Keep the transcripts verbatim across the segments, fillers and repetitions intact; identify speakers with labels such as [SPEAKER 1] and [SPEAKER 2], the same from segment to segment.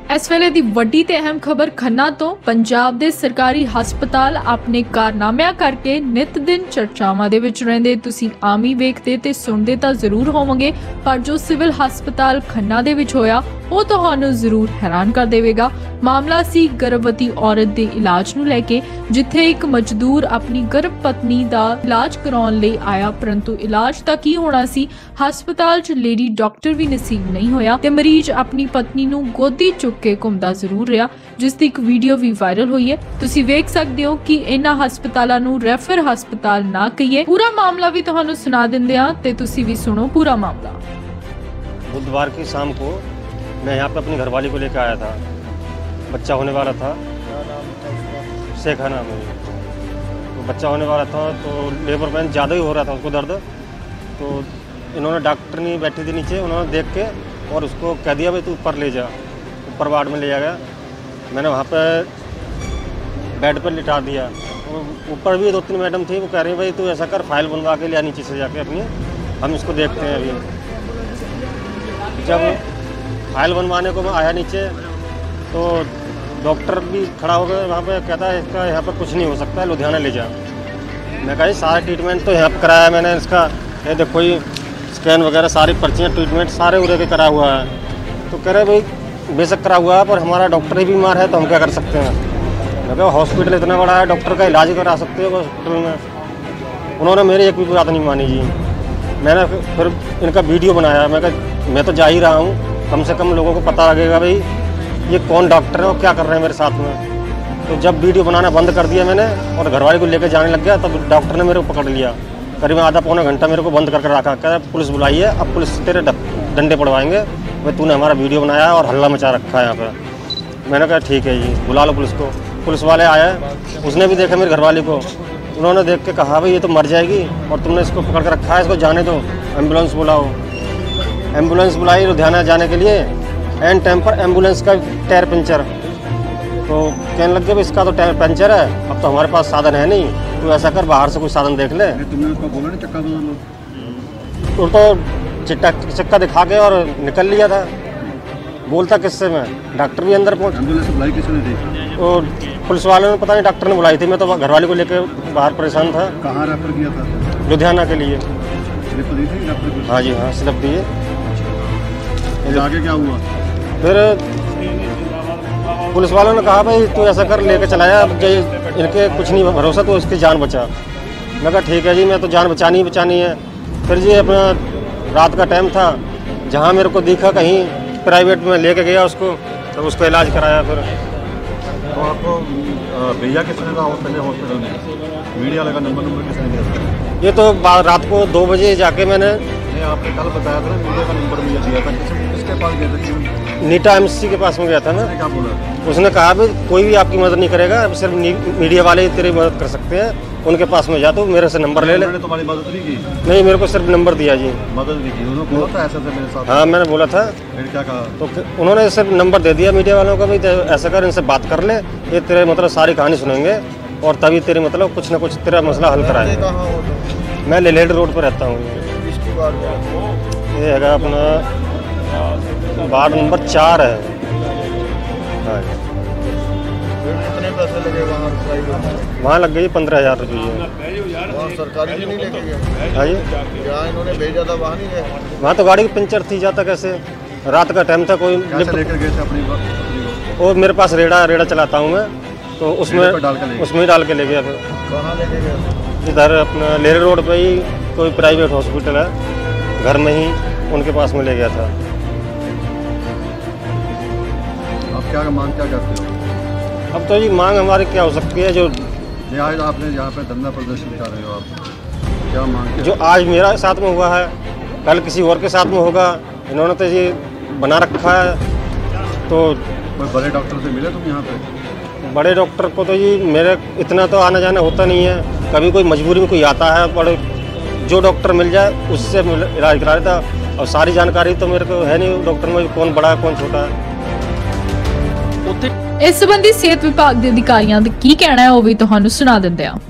[SPEAKER 1] इस वेले दी वड्डी ते अहम खबर खन्ना तो पंजाब दे सरकारी हस्पताल अपने कारनामिਆਂ करके नित दिन चर्चावां दे विच रहिंदे तुसीं आम ही वेखदे ते सुणदे तां जरूर होवोगे, पर जो सिविल हस्पताल खन्ना दे विच होया ਉਹ ਤੁਹਾਨੂੰ ਜ਼ਰੂਰ हैरान कर देवेगा। मामला सी गर्भवती औरत के इलाज नूं लैके, जिथे एक मजदूर अपनी गर्भ पत्नी का इलाज कराउण लई आया, परंतु इलाज तां की होना सी, हस्पताल च लेडी डॉक्टर भी नसीब नहीं होया ते मरीज अपनी पत्नी नूं गोदी चुक के घुमदा जरूर रहा, जिसदी एक वीडियो भी वायरल हुई है। तुसीं वेख सकदे हो कि इन्हां हस्पतालां नूं रेफर हस्पताल ना कहिए। पूरा मामला भी तुहानूं सुना दिंदे हां ते तुसीं भी सुनो पूरा मामला।
[SPEAKER 2] बुधवार की शाम को मैं यहाँ पे अपनी घरवाली को लेकर आया था, बच्चा होने वाला था, शेखा नाम है, तो बच्चा होने वाला था तो लेबर पेन ज़्यादा ही हो रहा था उसको दर्द, तो इन्होंने डॉक्टर नहीं बैठी थी नीचे, उन्होंने देख के और उसको कह दिया भाई तू ऊपर ले जा, ऊपर वार्ड में ले जा गया। मैंने वहाँ पे बेड पर लिटा दिया, ऊपर भी दो तीन मैडम थी, वो कह रही भाई तू ऐसा कर फाइल बनवा के लिया नीचे से जाके अपनी, हम इसको देखते हैं अभी। जब फाइल बनवाने को मैं आया नीचे तो डॉक्टर भी खड़ा हो गया वहाँ पे, कहता है इसका यहाँ पे कुछ नहीं हो सकता है, लुधियाना ले जा। मैं कहा सारा ट्रीटमेंट तो यहाँ पे कराया मैंने, इसका ये देखो ये स्कैन वगैरह सारी पर्चियाँ ट्रीटमेंट सारे उड़े के करा हुआ है। तो कह रहे भाई बेशक करा हुआ है पर हमारा डॉक्टर ही बीमार है तो हम क्या कर सकते हैं। मैं कहा हॉस्पिटल इतना बड़ा है, डॉक्टर का इलाज करा सकते हो हॉस्पिटल में। उन्होंने मेरी एक भी बात नहीं मानी जी। मैंने फिर इनका वीडियो बनाया, मैं कहा मैं तो जा ही रहा हूँ, कम से कम लोगों को पता लगेगा भाई ये कौन डॉक्टर है और क्या कर रहे हैं मेरे साथ में। तो जब वीडियो बनाना बंद कर दिया मैंने और घरवाली को लेकर जाने लग गया, तब डॉक्टर ने मेरे को पकड़ लिया, करीब आधा पौना घंटा मेरे को बंद करके रखा। कह रहा पुलिस बुलाई है, अब पुलिस तेरे डंडे पड़वाएंगे, भाई तूने हमारा वीडियो बनाया और हल्ला मचा रखा है यहाँ पर। मैंने कहा ठीक है जी बुला लो पुलिस को। पुलिस वाले आए, उसने भी देखा मेरी घरवाली को, उन्होंने देख के कहा भाई ये तो मर जाएगी और तुमने इसको पकड़ के रखा है, इसको जाने दो, एम्बुलेंस बुलाओ। एम्बुलेंस बुलाई लुधियाना जाने के लिए, एंड टाइम पर एम्बुलेंस का टायर पंचर, तो कहने लग गए भाई इसका तो टायर पंचर है, अब तो हमारे पास साधन है नहीं, तो ऐसा कर बाहर से कोई साधन देख ले।
[SPEAKER 3] तुमने उसको बोला नहीं चक्का बदल लो?
[SPEAKER 2] वो तो चिट्टा चक्का दिखा के और निकल लिया था। बोलता किससे मैं, डॉक्टर भी अंदर पहुँच।
[SPEAKER 3] एम्बुलेंस बुलाई किसने थी?
[SPEAKER 2] और पुलिस वालों ने पता नहीं डॉक्टर ने बुलाई थी, मैं तो घरवाली को लेकर बाहर परेशान था।
[SPEAKER 3] कहाँ रेफर किया था?
[SPEAKER 2] लुधियाना के लिए।
[SPEAKER 3] स्लिप दी थी डॉक्टर को?
[SPEAKER 2] हाँ जी हाँ स्लिप दिए।
[SPEAKER 3] आगे क्या हुआ
[SPEAKER 2] फिर? पुलिस वालों ने कहा भाई तू ऐसा कर लेके चलाया, अब इनके कुछ नहीं भरोसा तो इसकी जान बचा। मैं कहा ठीक है जी मैं तो जान बचानी ही बचानी है। फिर जी अपना रात का टाइम था, जहाँ मेरे को दिखा कहीं प्राइवेट में लेके गया उसको, तो उसको इलाज कराया। फिर
[SPEAKER 3] तो आपको भैया किसने था पहले हॉस्पिटल में? मीडिया लगा नंबर नंबर किसने दिया?
[SPEAKER 2] ये तो रात को दो बजे जाके मैंने,
[SPEAKER 3] नहीं आपने कल बताया था मीडिया का नंबर मुझे दिया था, किस, किसके पास गया था?
[SPEAKER 2] नीटा एमसी के पास में गया था ना।
[SPEAKER 3] क्या बोला?
[SPEAKER 2] उसने कहा भाई कोई भी आपकी मदद नहीं करेगा, सिर्फ मीडिया वाले ही तेरी मदद कर सकते हैं, उनके पास में जा तो मेरे से नंबर ले ले।
[SPEAKER 3] उन्होंने तुम्हारी मदद नहीं की?
[SPEAKER 2] नहीं मेरे को सिर्फ नंबर दिया जी।
[SPEAKER 3] मदद नहीं की? उन्होंने बोला था ऐसा मेरे साथ?
[SPEAKER 2] हाँ मैंने बोला था।
[SPEAKER 3] फिर क्या कहा?
[SPEAKER 2] तो उन्होंने सिर्फ नंबर दे दिया मीडिया वालों का, भाई ऐसा कर इनसे बात कर ले, ये तेरे मतलब सारी कहानी सुनेंगे और तभी तेरी मतलब कुछ ना कुछ तेरा मसला हल कराए। मैं लेलेड रोड पर रहता हूँ, ये है अपना वार्ड नंबर चार है। हाँ
[SPEAKER 3] कितने पैसे लगे वहाँ?
[SPEAKER 2] वहाँ लग गई पंद्रह हज़ार रुपये।
[SPEAKER 3] वहाँ सरकारी भी नहीं लेके गए?
[SPEAKER 2] हाँ जी
[SPEAKER 3] जहाँ इन्होंने भेजा था वहाँ नहीं गए?
[SPEAKER 2] वहाँ तो गाड़ी की पंचर थी, जाता कैसे, रात का टाइम था, कोई
[SPEAKER 3] लिफ्ट लेकर गए थे अपनी?
[SPEAKER 2] वो मेरे पास रेड़ा रेड़ा चलाता हूँ मैं, तो उसमें उसमें ही डाल के ले गया। फिर
[SPEAKER 3] कहाँ लेके गए?
[SPEAKER 2] इधर अपना लेरे रोड पे ही कोई प्राइवेट हॉस्पिटल है, घर में ही उनके पास में ले गया था।
[SPEAKER 3] आप क्या मांग क्या करते हो?
[SPEAKER 2] अब तो ये मांग हमारी क्या हो सकती है, जो
[SPEAKER 3] आज आपने यहाँ पे धरना प्रदर्शन कर रहे हो, आप क्या मांग?
[SPEAKER 2] जो आज मेरा साथ में हुआ है कल किसी और के साथ में होगा, इन्होंने तो ये बना रखा है। तो
[SPEAKER 3] कोई बड़े डॉक्टर से मिले तुम यहाँ पे?
[SPEAKER 2] बड़े डॉक्टर को तो जी मेरे इतना तो आना जाना होता नहीं है, कभी कोई मजबूरी में कोई आता है, बड़े जो डॉक्टर मिल जाए उससे इलाज करा लेता। और सारी जानकारी तो मेरे को है नहीं डॉक्टर में कौन बड़ा है कौन छोटा है।
[SPEAKER 1] इस संबंधी सेहत विभाग के अधिकारियों का की कहना है, वो भी तुहानू सुना दिंदे आ।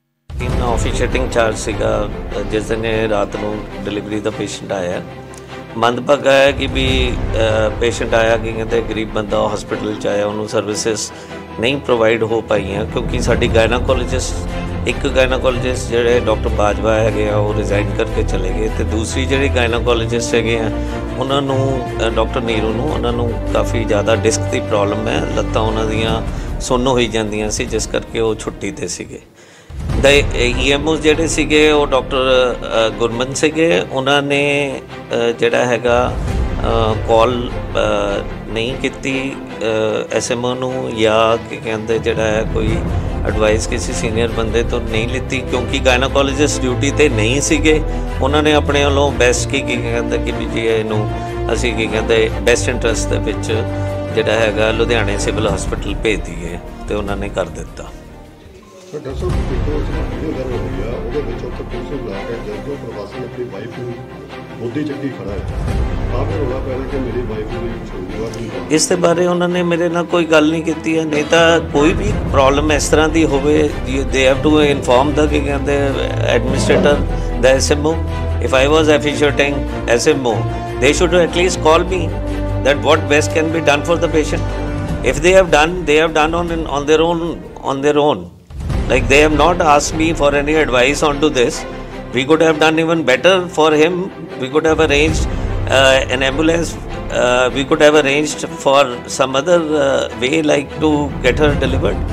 [SPEAKER 4] ऑफिस सिटिंग चार्ज सीगा जिस दिन रात को डिलीवरी का पेशेंट आया, ਮੰਦਭਾਗਾ ਹੈ ਕਿ ਵੀ ਪੇਸ਼ੈਂਟ ਆਇਆ ਕਿ ਕਹਿੰਦੇ ਗਰੀਬ ਬੰਦਾ ਹਸਪੀਟਲ 'ਚ ਆਇਆ, ਉਹਨੂੰ ਸਰਵਿਸਿਜ਼ ਨਹੀਂ ਪ੍ਰੋਵਾਈਡ ਹੋ ਪਾਈਆਂ ਕਿਉਂਕਿ ਸਾਡੀ ਗਾਇਨਾਕੋਲੋਜਿਸਟ ਇੱਕ ਗਾਇਨਾਕੋਲੋਜਿਸਟ ਜਿਹੜੇ ਡਾਕਟਰ ਬਾਜਵਾ ਹੈਗੇ ਆ ਉਹ ਰਿਜ਼ਾਈਨ ਕਰਕੇ ਚਲੇ ਗਏ, ਅਤੇ ਦੂਸਰੀ ਜਿਹੜੀ ਗਾਇਨਾਕੋਲੋਜਿਸਟ ਹੈਗੇ ਆ ਉਹਨਾਂ ਨੂੰ ਡਾਕਟਰ ਨੀਰੂ ਨੂੰ ਉਹਨਾਂ ਨੂੰ ਕਾਫੀ ਜ਼ਿਆਦਾ ਡਿਸਕ ਦੀ ਪ੍ਰੋਬਲਮ ਹੈ, ਲੱਤਾਂ ਉਹਨਾਂ ਦੀਆਂ ਸੁੰਨ ਹੋਈ ਜਾਂਦੀਆਂ ਸੀ, ਜਿਸ ਕਰਕੇ ਉਹ ਛੁੱਟੀ ਤੇ ਸੀਗੇ। ਦ ਈ ਐਮ ਓ ਜਿਹੜੇ ਸੀਗੇ ਉਹ ਡਾਕਟਰ ਗੁਰਮਨ ਸੀਗੇ, ਉਹਨਾਂ ਨੇ ਜਿਹੜਾ ਹੈਗਾ ਕਾਲ ਨਹੀਂ ਕੀਤੀ ਐਸ ਐਮ ਓ ਨੂੰ, ਜਾਂ ਕੀ ਕਹਿੰਦੇ ਜਿਹੜਾ ਹੈ ਕੋਈ ਐਡਵਾਈਸ ਕਿਸੇ ਸੀਨੀਅਰ ਬੰਦੇ ਤੋਂ ਨਹੀਂ ਲਿੱਤੀ ਕਿਉਂਕਿ ਗਾਇਨਾਕੋਲੋਜਿਸਟ ਡਿਊਟੀ 'ਤੇ ਨਹੀਂ ਸੀਗੇ। ਉਹਨਾਂ ਨੇ ਆਪਣੇ ਵੱਲੋਂ ਬੈਸਟ ਕੀ ਕੀ ਕਹਿੰਦੇ ਕਿ ਵੀ ਜੀ ਇਹਨੂੰ ਅਸੀਂ ਕੀ ਕਹਿੰਦੇ ਬੈਸਟ ਇੰਟਰਸਟ ਦੇ ਵਿੱਚ ਜਿਹੜਾ ਹੈਗਾ ਲੁਧਿਆਣੇ ਸਿਵਲ ਹਸਪੀਟਲ ਭੇਜ ਦਈਏ, ਅਤੇ ਉਹਨਾਂ ਨੇ ਕਰ ਦਿੱਤਾ।
[SPEAKER 5] ਡਾਕਟਰ ਸਾਹਿਬ ਦੇਖੋ ਵੀਡੀਓ ਵਾਇਰਲ ਹੋਈ ਆ, ਉਹਦੇ ਵਿੱਚ ਉੱਥੇ ਪੁਲਿਸ ਨੂੰ ਬੁਲਾ ਕੇ ਜਦ ਜੋ ਪ੍ਰਵਾਸੀ ਆਪਣੀ ਵਾਈਫ ਨੂੰ ਮੋਦੀ ਚੱਕੀ ਖੜਾ ਹੈ, ਤਾਂ ਫਿਰ ਰੌਲਾ ਪੈ ਰਿਹਾ ਕਿ ਮੇਰੀ ਵਾਈਫ ਨੂੰ ਛੋੜੂਗਾ। ਇਸ
[SPEAKER 4] ਦੇ ਬਾਰੇ ਉਹਨਾਂ ਨੇ ਮੇਰੇ ਨਾਲ ਕੋਈ ਗੱਲ ਨਹੀਂ ਕੀਤੀ ਹੈ, ਨਹੀਂ ਤਾਂ ਕੋਈ ਵੀ ਪ੍ਰੋਬਲਮ ਇਸ ਤਰ੍ਹਾਂ ਦੀ ਹੋਵੇ ਦੇ ਹੈਵ ਟੂ ਇਨਫੋਰਮ ਦਾ ਕੀ ਕਹਿੰਦੇ ਐਡਮਿਨਿਸਟ੍ਰੇਟਰ ਦਾ S M O. If I was officiating S M O they should at least call me that what best can be done for the patient. If they have done, they have done on on their own on their own. Like they have not asked me for any advice onto this. We could have done even better for him. We could have arranged uh, an ambulance. Uh, we could have arranged for some other uh, way, like to get her delivered.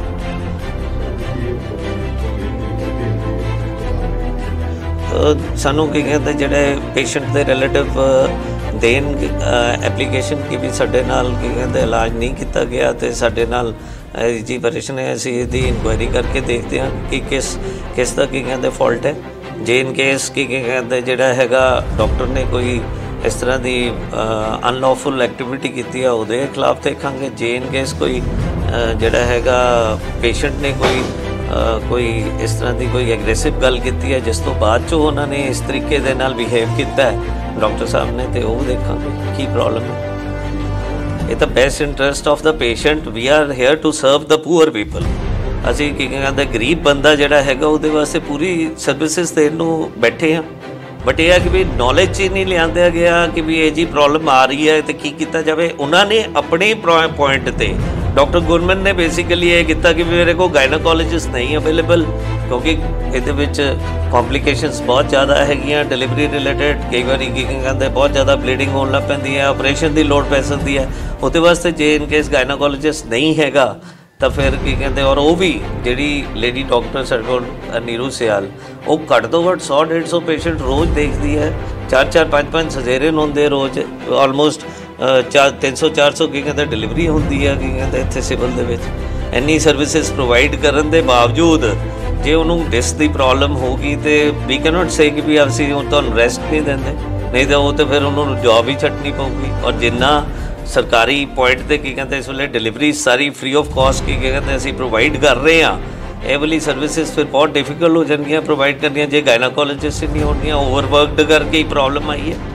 [SPEAKER 4] ਸਾਨੂੰ ਕੀ ਕਹਿੰਦੇ ਜਿਹੜੇ patient ਦੇ relative ਦੇਣ application ਕਿ ਵੀ ਸਾਡੇ ਨਾਲ ਕੀ ਕਹਿੰਦੇ ਇਲਾਜ ਨਹੀਂ ਕੀਤਾ ਗਿਆ ਅਤੇ ਸਾਡੇ ਨਾਲ ਜੀ ਪਰੇਸ਼ਾਨ ਹੈ, ਅਸੀਂ ਇਹਦੀ ਇਨਕੁਆਇਰੀ ਕਰਕੇ ਦੇਖਦੇ ਹਾਂ ਕਿ ਕਿਸ ਕਿਸ ਦਾ ਕੀ ਕਹਿੰਦੇ ਫਾਲਟ ਹੈ। ਜੇ ਇਨ ਕੇਸ ਕੀ ਕੀ ਕਹਿੰਦੇ ਜਿਹੜਾ ਹੈਗਾ ਡਾਕਟਰ ਨੇ ਕੋਈ ਇਸ ਤਰ੍ਹਾਂ ਦੀ ਅਨਲੌਫੁਲ ਐਕਟੀਵਿਟੀ ਕੀਤੀ ਆ ਉਹਦੇ ਖਿਲਾਫ ਦੇਖਾਂਗੇ। ਜੇ ਇਨ ਕੇਸ ਕੋਈ ਜਿਹੜਾ ਹੈਗਾ ਪੇਸ਼ੈਂਟ ਨੇ ਕੋਈ ਕੋਈ ਇਸ ਤਰ੍ਹਾਂ ਦੀ ਕੋਈ ਐਗਰੈਸਿਵ ਗੱਲ ਕੀਤੀ ਹੈ ਜਿਸ ਤੋਂ ਬਾਅਦ 'ਚ ਉਹਨਾਂ ਨੇ ਇਸ ਤਰੀਕੇ ਦੇ ਨਾਲ ਬਿਹੇਵ ਕੀਤਾ ਹੈ ਡਾਕਟਰ ਸਾਹਿਬ ਨੇ, ਅਤੇ ਉਹ ਦੇਖਾਂਗੇ ਕੀ ਪ੍ਰੋਬਲਮ ਹੈ। ਇਹ ਤਾਂ best interest of the patient, we are here to serve the poor people. ਅਸੀਂ ਕੀ ਕਹਿੰਦੇ ਗਰੀਬ ਬੰਦਾ ਜਿਹੜਾ ਹੈਗਾ ਉਹਦੇ ਵਾਸਤੇ ਪੂਰੀ ਸਰਵਿਸਿਜ਼ ਦੇਣ ਨੂੰ ਬੈਠੇ ਹਾਂ, ਬਟ ਇਹ ਹੈ ਕਿ ਵੀ ਨੌਲੇਜ 'ਚ ਹੀ ਨਹੀਂ ਲਿਆਂਦਾ ਗਿਆ ਕਿ ਵੀ ਇਹ ਜੀ ਪ੍ਰੋਬਲਮ ਆ ਰਹੀ ਹੈ ਅਤੇ ਕੀ ਕੀਤਾ ਜਾਵੇ। ਉਹਨਾਂ ਨੇ ਆਪਣੇ ਪੁਆਇੰਟ 'ਤੇ ਡਾਕਟਰ ਗੁਰਮਨ ਨੇ ਬੇਸਿਕਲੀ ਇਹ ਕੀਤਾ ਕਿ ਮੇਰੇ ਕੋਲ ਗਾਇਨਾਕੋਲੋਜਿਸਟ ਨਹੀਂ ਅਵੇਲੇਬਲ ਕਿਉਂਕਿ ਇਹਦੇ ਵਿੱਚ ਕੰਪਲੀਕੇਸ਼ਨਸ ਬਹੁਤ ਜ਼ਿਆਦਾ ਹੈਗੀਆਂ ਡਿਲੀਵਰੀ ਰਿਲੇਟਡ, ਕਈ ਵਾਰੀ ਕੀ ਕਹਿੰਦੇ ਬਹੁਤ ਜ਼ਿਆਦਾ ਬਲੀਡਿੰਗ ਹੋਣ ਲੱਗ ਪੈਂਦੀ ਹੈ, ਆਪਰੇਸ਼ਨ ਦੀ ਲੋੜ ਪੈ ਸਕਦੀ ਹੈ। ਉਹਦੇ ਵਾਸਤੇ ਜੇ ਇਨ ਕੇਸ ਗਾਇਨਾਕੋਲੋਜਿਸਟ ਨਹੀਂ ਹੈਗਾ ਤਾਂ ਫਿਰ ਕੀ ਕਹਿੰਦੇ ਔਰ ਉਹ ਵੀ ਜਿਹੜੀ ਲੇਡੀ ਡਾਕਟਰ ਸਾਡੇ ਕੋਲ ਨੀਰੂ ਸਿਆਲ ਉਹ ਘੱਟ ਤੋਂ ਘੱਟ ਸੌ ਡੇਢ ਸੌ ਪੇਸ਼ੈਂਟ ਰੋਜ਼ ਦੇਖਦੀ ਹੈ, ਚਾਰ ਚਾਰ ਪੰਜ ਪੰਜ ਸਜੇਰੀਅਨ ਹੁੰਦੇ ਰੋਜ਼, ਆਲਮੋਸਟ ਚਾਰ ਤਿੰਨ ਸੌ ਚਾਰ ਸੌ ਕੀ ਕਹਿੰਦੇ ਡਿਲੀਵਰੀ ਹੁੰਦੀ ਹੈ ਕੀ ਕਹਿੰਦੇ ਇੱਥੇ ਸਿਵਲ ਦੇ ਵਿੱਚ। ਇੰਨੀ ਸਰਵਿਸਿਜ਼ ਪ੍ਰੋਵਾਈਡ ਕਰਨ ਦੇ ਬਾਵਜੂਦ ਜੇ ਉਹਨੂੰ ਡਿਸਕ ਦੀ ਪ੍ਰੋਬਲਮ ਹੋਊਗੀ ਅਤੇ ਵੀ ਕੈਨੋਟ ਸੇ ਕਿ ਵੀ ਅਸੀਂ ਤੁਹਾਨੂੰ ਰੈਸਟ ਨਹੀਂ ਦਿੰਦੇ, ਨਹੀਂ ਤਾਂ ਉਹ ਤਾਂ ਫਿਰ ਉਹਨੂੰ ਜੋਬ ਹੀ ਛੱਡਣੀ ਪਊਗੀ। ਔਰ ਜਿੰਨਾ ਸਰਕਾਰੀ ਪੁਆਇੰਟ 'ਤੇ ਕੀ ਕਹਿੰਦੇ ਇਸ ਵੇਲੇ ਡਿਲੀਵਰੀ ਸਾਰੀ ਫ੍ਰੀ ਆਫ ਕਾਸਟ ਕੀ ਕਹਿੰਦੇ ਅਸੀਂ ਪ੍ਰੋਵਾਈਡ ਕਰ ਰਹੇ ਹਾਂ, ਇਹ ਵਾਲੀ ਸਰਵਿਸਿਜ਼ ਫਿਰ ਬਹੁਤ ਡਿਫੀਕਲਟ ਹੋ ਜਾਣਗੀਆਂ ਪ੍ਰੋਵਾਈਡ ਕਰਨੀਆਂ ਜੇ ਗਾਇਨਾਕੋਲੋਜਿਸਟ ਹੀ ਨਹੀਂ ਹੋਣਗੀਆਂ। ਓਵਰਵਰਕਡ ਕਰਕੇ ਹੀ ਪ੍ਰੋਬਲਮ ਆਈ ਹੈ।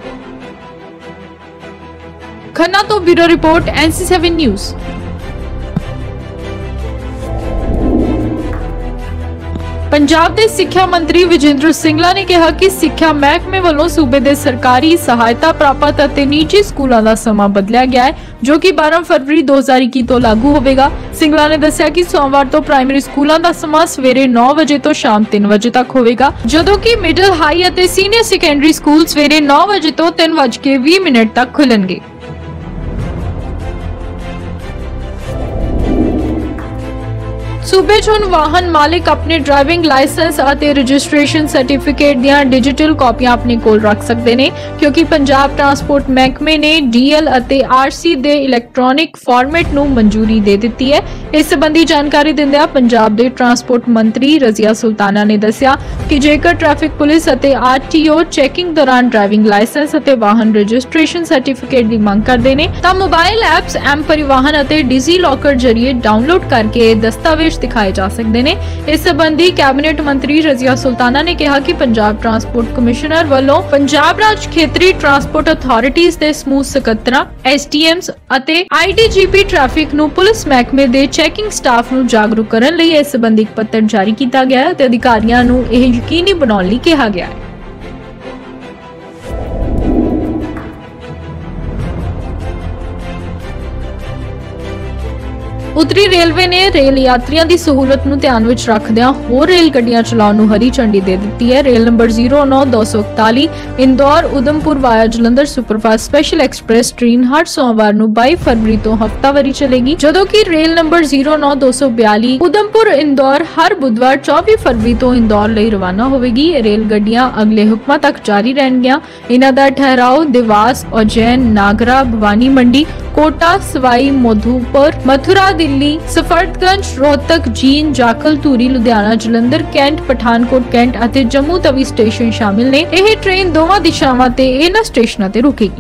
[SPEAKER 1] ਖੰਨਾ ਤੋਂ bureau report N C seven news. Punjab ਦੇ ਸਿੱਖਿਆ ਮੰਤਰੀ ਵਿਜੇਂਦਰ ਸਿੰਗਲਾ ਨੇ ਕਿਹਾ ਕਿ ਸਿੱਖਿਆ ਮਹਿਕਮੇ ਵੱਲੋਂ ਸੂਬੇ ਦੇ ਸਰਕਾਰੀ ਸਹਾਇਤਾ ਪ੍ਰਾਪਤ ਅਤੇ ਨਿੱਜੀ ਸਕੂਲਾਂ ਦਾ ਸਮਾਂ ਬਦਲਿਆ ਗਿਆ ਹੈ, ਜੋ ਕਿ ਬਾਰਾਂ ਫਰਵਰੀ ਦੋ ਹਜ਼ਾਰ ਇੱਕੀ ਤੋਂ ਲਾਗੂ ਹੋਵੇਗਾ। ਸਿੰਗਲਾ ਨੇ ਦੱਸਿਆ ਕਿ ਸੋਮਵਾਰ ਤੋਂ ਪ੍ਰਾਇਮਰੀ ਸਕੂਲਾਂ ਦਾ ਸਮਾਂ ਸਵੇਰੇ ਨੌ ਵਜੇ ਤੋਂ ਸ਼ਾਮ ਤਿੰਨ ਵਜੇ ਤੱਕ ਹੋਵੇਗਾ, ਜਦੋਂ ਕਿ ਮਿਡਲ ਹਾਈ ਅਤੇ ਸੀਨੀਅਰ ਸੈਕੰਡਰੀ ਸਕੂਲ ਸਵੇਰੇ ਨੌ ਵਜੇ ਤੋਂ ਤਿੰਨ ਵਜੇ ਕੇ ਵੀਹ ਮਿੰਟ ਤੱਕ ਖੁੱਲਣਗੇ। सूबे च हुण वाहन मालिक अपने ड्राइविंग लाइसेंस ਅਤੇ रजिस्ट्रेशन सर्टिफिकेट ਦੀਆਂ डिजिटल ਕਾਪੀਆਂ ਆਪਣੇ ਕੋਲ ਰੱਖ ਸਕਦੇ ਨੇ, ਕਿਉਂਕਿ ਪੰਜਾਬ ਟਰਾਂਸਪੋਰਟ ਮਹਿਕਮੇ ਨੇ ਡੀਐਲ ਅਤੇ ਆਰਸੀ ਦੇ ਇਲੈਕਟ੍ਰੋਨਿਕ ਫਾਰਮੈਟ ਨੂੰ ਮਨਜ਼ੂਰੀ ਦੇ ਦਿੱਤੀ ਹੈ। ਇਸ ਸੰਬੰਧੀ ਜਾਣਕਾਰੀ ਦਿੰਦਿਆਂ ਪੰਜਾਬ ਦੇ ਟਰਾਂਸਪੋਰਟ ਮੰਤਰੀ ਰਜ਼ੀਆ ਸੁਲਤਾਨਾ ਨੇ ਦੱਸਿਆ ਕਿ ਜੇਕਰ ਟ੍ਰੈਫਿਕ ਪੁਲਿਸ ਅਤੇ ਆਰਟੀਓ ਚੈਕਿੰਗ ਦੌਰਾਨ ਡਰਾਈਵਿੰਗ ਲਾਇਸੈਂਸ ਅਤੇ ਵਾਹਨ ਰਜਿਸਟ੍ਰੇਸ਼ਨ ਸਰਟੀਫਿਕੇਟ ਦੀ ਮੰਗ ਕਰਦੇ ਨੇ ਤਾਂ ਮੋਬਾਈਲ ਐਪਸ ਐਮ ਪਰਿਵਾਹਨ ਅਤੇ ਡਿਜੀ ਲੋਕਰ ਜਰੀਏ ਡਾਊਨਲੋਡ ਕਰਕੇ ਦਸਤਾਵੇਜ਼ ਦਿਖਾਏ ਜਾ ਸਕਦੇ ਨੇ। ਇਸ ਸੰਬੰਧੀ ਕੈਬਨਿਟ ਮੰਤਰੀ ਰਜ਼ੀਆ ਸੁਲਤਾਨਾ ਨੇ ਕਿਹਾ ਕਿ ਪੰਜਾਬ ਟਰਾਂਸਪੋਰਟ ਕਮਿਸ਼ਨਰ ਵੱਲੋਂ ਪੰਜਾਬ ਰਾਜ ਖੇਤਰੀ ਟਰਾਂਸਪੋਰਟ ਅਥਾਰਟੀਜ਼ ਦੇ ਸਮੂਹ ਸਕੱਤਰਾਂ, ਐਸਡੀਐਮਸ ਅਤੇ ਆਈਡੀਜੀਪੀ ਟ੍ਰੈਫਿਕ ਨੂੰ ਪੁਲਿਸ ਮਹਿਕਮੇ ਦੇ ਚੈਕਿੰਗ ਸਟਾਫ ਨੂੰ ਜਾਗਰੂਕ ਕਰਨ ਲਈ ਇਸ ਸੰਬੰਧੀ ਇੱਕ ਪੱਤਰ ਜਾਰੀ ਕੀਤਾ ਗਿਆ ਹੈ ਅਤੇ ਅਧਿਕਾਰੀਆਂ ਨੂੰ ਇਹ ਯਕੀਨੀ ਬਣਾਉਣ ਲਈ ਕਿਹਾ ਗਿਆ ਹੈ। ਉੱਤਰੀ ਰੇਲਵੇ ਨੇ ਰੇਲ ਯਾਤਰੀਆਂ ਦੀ ਸਹੂਲਤ ਨੂੰ ਧਿਆਨ ਵਿੱਚ ਰੱਖਦਿਆਂ ਹੋਰ ਰੇਲ ਗੱਡੀਆਂ ਚਲਾਉਣ ਨੂੰ ਹਰੀ ਝੰਡੀ ਦੇ ਦਿੱਤੀ ਹੈ। ਰੇਲ ਨੰਬਰ ਜ਼ੀਰੋ ਨੌ ਦੋ ਸੌ ਇਕਤਾਲੀ Indore Udhampur via Jalandhar superfast special express train ਹਰ ਸੋਮਵਾਰ ਨੂੰ ਬਾਈ ਫਰਵਰੀ ਤੋਂ ਹਫ਼ਤਾਵਾਰੀ ਚੱਲੇਗੀ, ਜਦੋਂ ਕਿ ਰੇਲ ਨੰਬਰ ਜ਼ੀਰੋ ਨੌ ਦੋ ਸੌ ਬਿਆਲੀ ਉਦਮਪੁਰ ਇੰਦੌਰ ਹਰ ਬੁੱਧਵਾਰ ਚੌਵੀ ਫਰਵਰੀ ਤੋਂ ਇੰਦੌਰ ਲਈ ਰਵਾਨਾ ਹੋਵੇਗੀ। ਇਹ ਰੇਲ ਗੱਡੀਆਂ ਅਗਲੇ ਹੁਕਮਾਂ ਤੱਕ ਜਾਰੀ ਰਹਿਣਗੀਆਂ। ਇਹਨਾਂ ਦਾ ਠਹਿਰਾਓ ਦੇਵਾਸ, ਉਜੈਨ, ਨਾਗਰਾ, ਭਵਾਨੀ ਮੰਡੀ, कोटा, सवाई माधोपुर, मथुरा, दिल्ली, सफदरजंग, रोहतक, जींद, जाखल, धूरी, लुधियाना, जलंधर, कैंट, पठानकोट, कैंट ਅਤੇ जम्मू तवी स्टेशन शामिल ने। ਇਹ ट्रेन ਦੋਵਾਂ ਦਿਸ਼ਾਵਾਂ ਤੇ ਇਹਨਾਂ ਸਟੇਸ਼ਨਾਂ ਤੇ ਰੁਕੇਗੀ।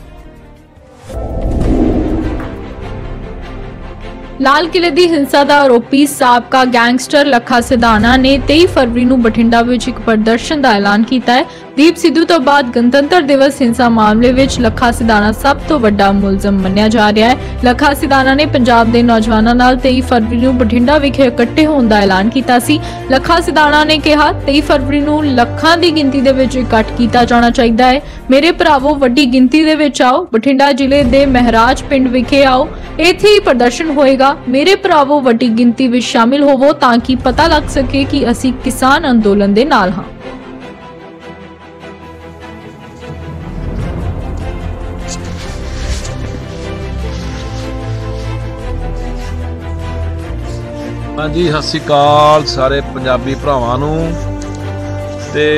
[SPEAKER 1] ਲਾਲ ਕਿਲੇ ਦੀ ਹਿੰਸਾ ਦਾ ਆਰੋਪੀ ਸਾਬਕਾ ਗੈਂਗਸਟਰ ਲੱਖਾ ਸਿਧਾਣਾ ਨੇ ਤੇਈ ਫਰਵਰੀ ਨੂੰ ਬਠਿੰਡਾ ਵਿੱਚ ਇੱਕ ਪ੍ਰਦਰਸ਼ਨ ਦਾ ਐਲਾਨ ਕੀਤਾ ਹੈ। ਦੀਪ ਸਿੱਧੂ ਤੋਂ ਬਾਅਦ ਗਣਤੰਤਰ ਦਿਵਸ ਹਿੰਸਾ ਮਾਮਲੇ ਵਿੱਚ ਲੱਖਾ ਸਿਧਾਣਾ ਸਭ ਤੋਂ ਵੱਡਾ ਮੁਲਜ਼ਮ ਮੰਨਿਆ ਜਾ ਰਿਹਾ ਹੈ। ਲੱਖਾ ਸਿਧਾਣਾ ਨੇ ਪੰਜਾਬ ਦੇ ਨੌਜਵਾਨਾਂ ਨਾਲ ਤੇਈ ਫਰਵਰੀ ਨੂੰ ਬਠਿੰਡਾ ਵਿਖੇ ਇਕੱਠੇ ਹੋਣ ਦਾ ਐਲਾਨ ਕੀਤਾ ਸੀ। ਲੱਖਾ ਸਿਧਾਣਾ ਨੇ ਕਿਹਾ, ਤੇਈ ਫਰਵਰੀ ਨੂੰ ਲੱਖਾਂ ਦੀ ਗਿਣਤੀ ਦੇ ਵਿੱਚ ਇਕੱਠ ਕੀਤਾ ਜਾਣਾ ਚਾਹੀਦਾ ਹੈ। ਮੇਰੇ ਭਰਾਵੋ, ਵੱਡੀ ਗਿਣਤੀ ਦੇ ਵਿੱਚ ਆਓ, ਬਠਿੰਡਾ ਜ਼ਿਲ੍ਹੇ ਦੇ ਮਹਿਰਾਜ ਪਿੰਡ ਵਿਖੇ ਆਓ, ਇੱਥੇ ਹੀ ਪ੍ਰਦਰਸ਼ਨ ਹੋਏਗਾ। ਮੇਰੇ ਭਰਾਵੋ, ਵੱਡੀ ਗਿਣਤੀ ਵਿੱਚ ਸ਼ਾਮਿਲ ਹੋਵੋ ਤਾਂ ਕਿ ਪਤਾ ਲੱਗ ਸਕੇ ਕਿ ਅਸੀਂ ਕਿਸਾਨ ਅੰਦੋਲਨ ਦੇ ਨਾਲ ਹਾਂ।
[SPEAKER 6] हाँ जी, सत श्री अकाल सारे पंजाबी भरावां नूं। ते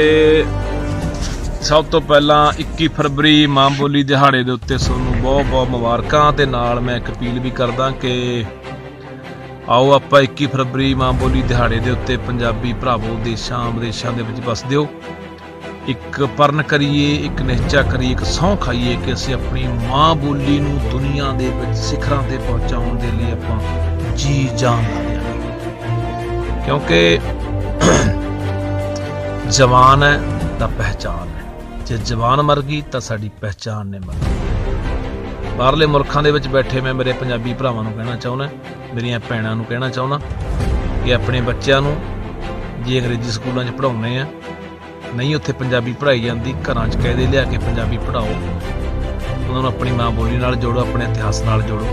[SPEAKER 6] सब तो पहला इक्की फरवरी मां बोली दिहाड़े दे उत्ते सोनू बहुत बहुत मुबारकां। ते नाल मैं एक अपील भी करदा कि आओ आपां इक्की फरवरी मां बोली दिहाड़े दे उत्ते पंजाबी भरावो देशां विदेशां दे विच वसदे हो, एक परण करिए, एक निश्चा करिए, एक सौं खाइए कि असीं अपनी मां बोली नूं दुनिया दे विच सिखरां ते पहुंचाउण दे लई आपां जी जान ला दिआंगे। क्योंकि जवान है तो पहचान है, जे जवान मर गई तो साडी पहचान ने मर गई। बाहरले मुल्कां दे विच बैठे मैं मेरे पंजाबी भरावां नूं कहना चाहुंदा, मेरियां भैणां नूं कहना चाहुंदा कि अपने बच्चों नूं जे अंग्रेजी स्कूलों च पढ़ाउने आ, नहीं उत्थे पंजाबी पढ़ाई जाती, घरां च कहदे लिया के पंजाबी पढ़ाओ, उन्हां नूं अपनी मां बोली नाल जोड़ो, अपने इतिहास नाल जोड़ो।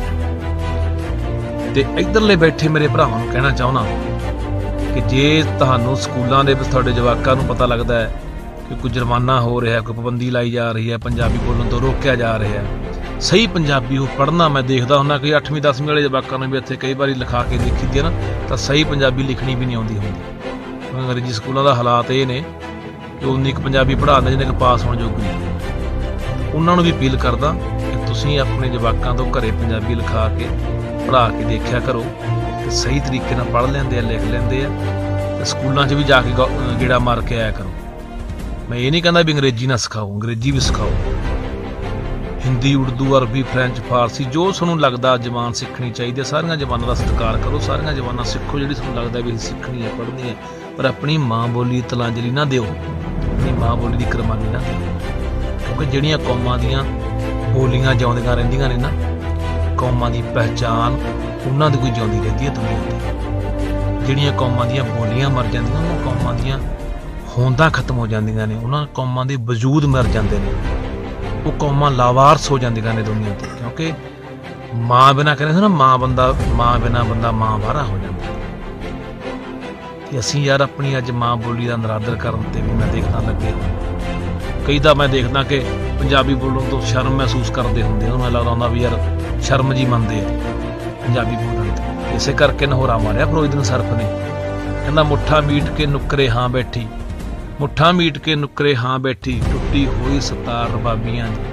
[SPEAKER 6] ते इधरले बैठे मेरे भरावां नूं कहना चाहुंदा कि जे तुहानूं स्कूलों के तुहाडे जवाकां नूं पता लगता है कि कोई जुर्माना हो रहा है, कोई पाबंदी लाई जा रही है, पंजाबी बोलण तो रोकिया जा रहा है, सही पंजाबी वो पढ़ना मैं देखता हुन्ना कि अठवीं दसवीं वाले जवाकां नूं भी इत्थे कई बार लिखा के देखी दी है ना, तो सही पंजाबी लिखनी भी नहीं आउंदी हुंदी। अंग्रेजी स्कूलों का हालात ये ने कि उन्नी क पंजाबी पढ़ा दे जिन्ने पास होने जोगी नहीं। उन्हां नूं भी अपील करदा कि तुसीं अपने जवाकां तो घरे पंजाबी लिखा के पढ़ा के देखा करो, सही तरीके नाल पढ़ लेंदे आ, लिख लेंदे आ, स्कूलों च भी जाके गेड़ा मार के आया करो। मैं ये नहीं कहता भी अंग्रेजी ना सिखाओ, अंग्रेजी भी सिखाओ, हिंदी, उर्दू, अरबी, फ्रेंच, फारसी जो सूँ लगता जबान सीखनी चाहिए। सारिया जबानों का सत्कार करो, सारिया जबाना सीखो जी सूँ लगता भी सीखनी है, पढ़नी है, पर अपनी माँ बोली तलांजलि ना दिओ, अपनी माँ बोली की कुरबानी ना दिओ। क्योंकि जड़ियाँ कौमां दियां बोलियां जिउंदियां रहिंदियां ने ना, कौमां की पहचान उन्हां दी कोई जिउंदी रहिंदी है दुनिया ते। जिहड़ियां कौमां दियां बोलियां मर जांदियां, उन्हां कौमां दियां होंदां खत्म हो जांदियां ने, उन्हां कौमां दे वजूद मर जांदे ने, वो कौमां लावारस हो जांदियां ने दुनिया ते। क्योंकि माँ बिना कहने ना माँ बंदा, माँ बिना बंदा माँ बाहरा हो जाता। ते असीं यार अपनी अज माँ बोली का नरादर करन ते भी मैं देखदा लगे, कई तो मैं देखदा कि पंजाबी बोलण तो शर्म महसूस करते होंगे, उन्हें लगता होंदा भी यार शर्म जी मनते पंजाबी बोलण ते। इसे करके नहोरा मारिया फिरोजदीन सरफ ने, कहंदा मुठा मीट के नुकरे हाँ बैठी, मुठा मीट के नुकरे हाँ बैठी, टुटी हुई सतार रबाबियां दी,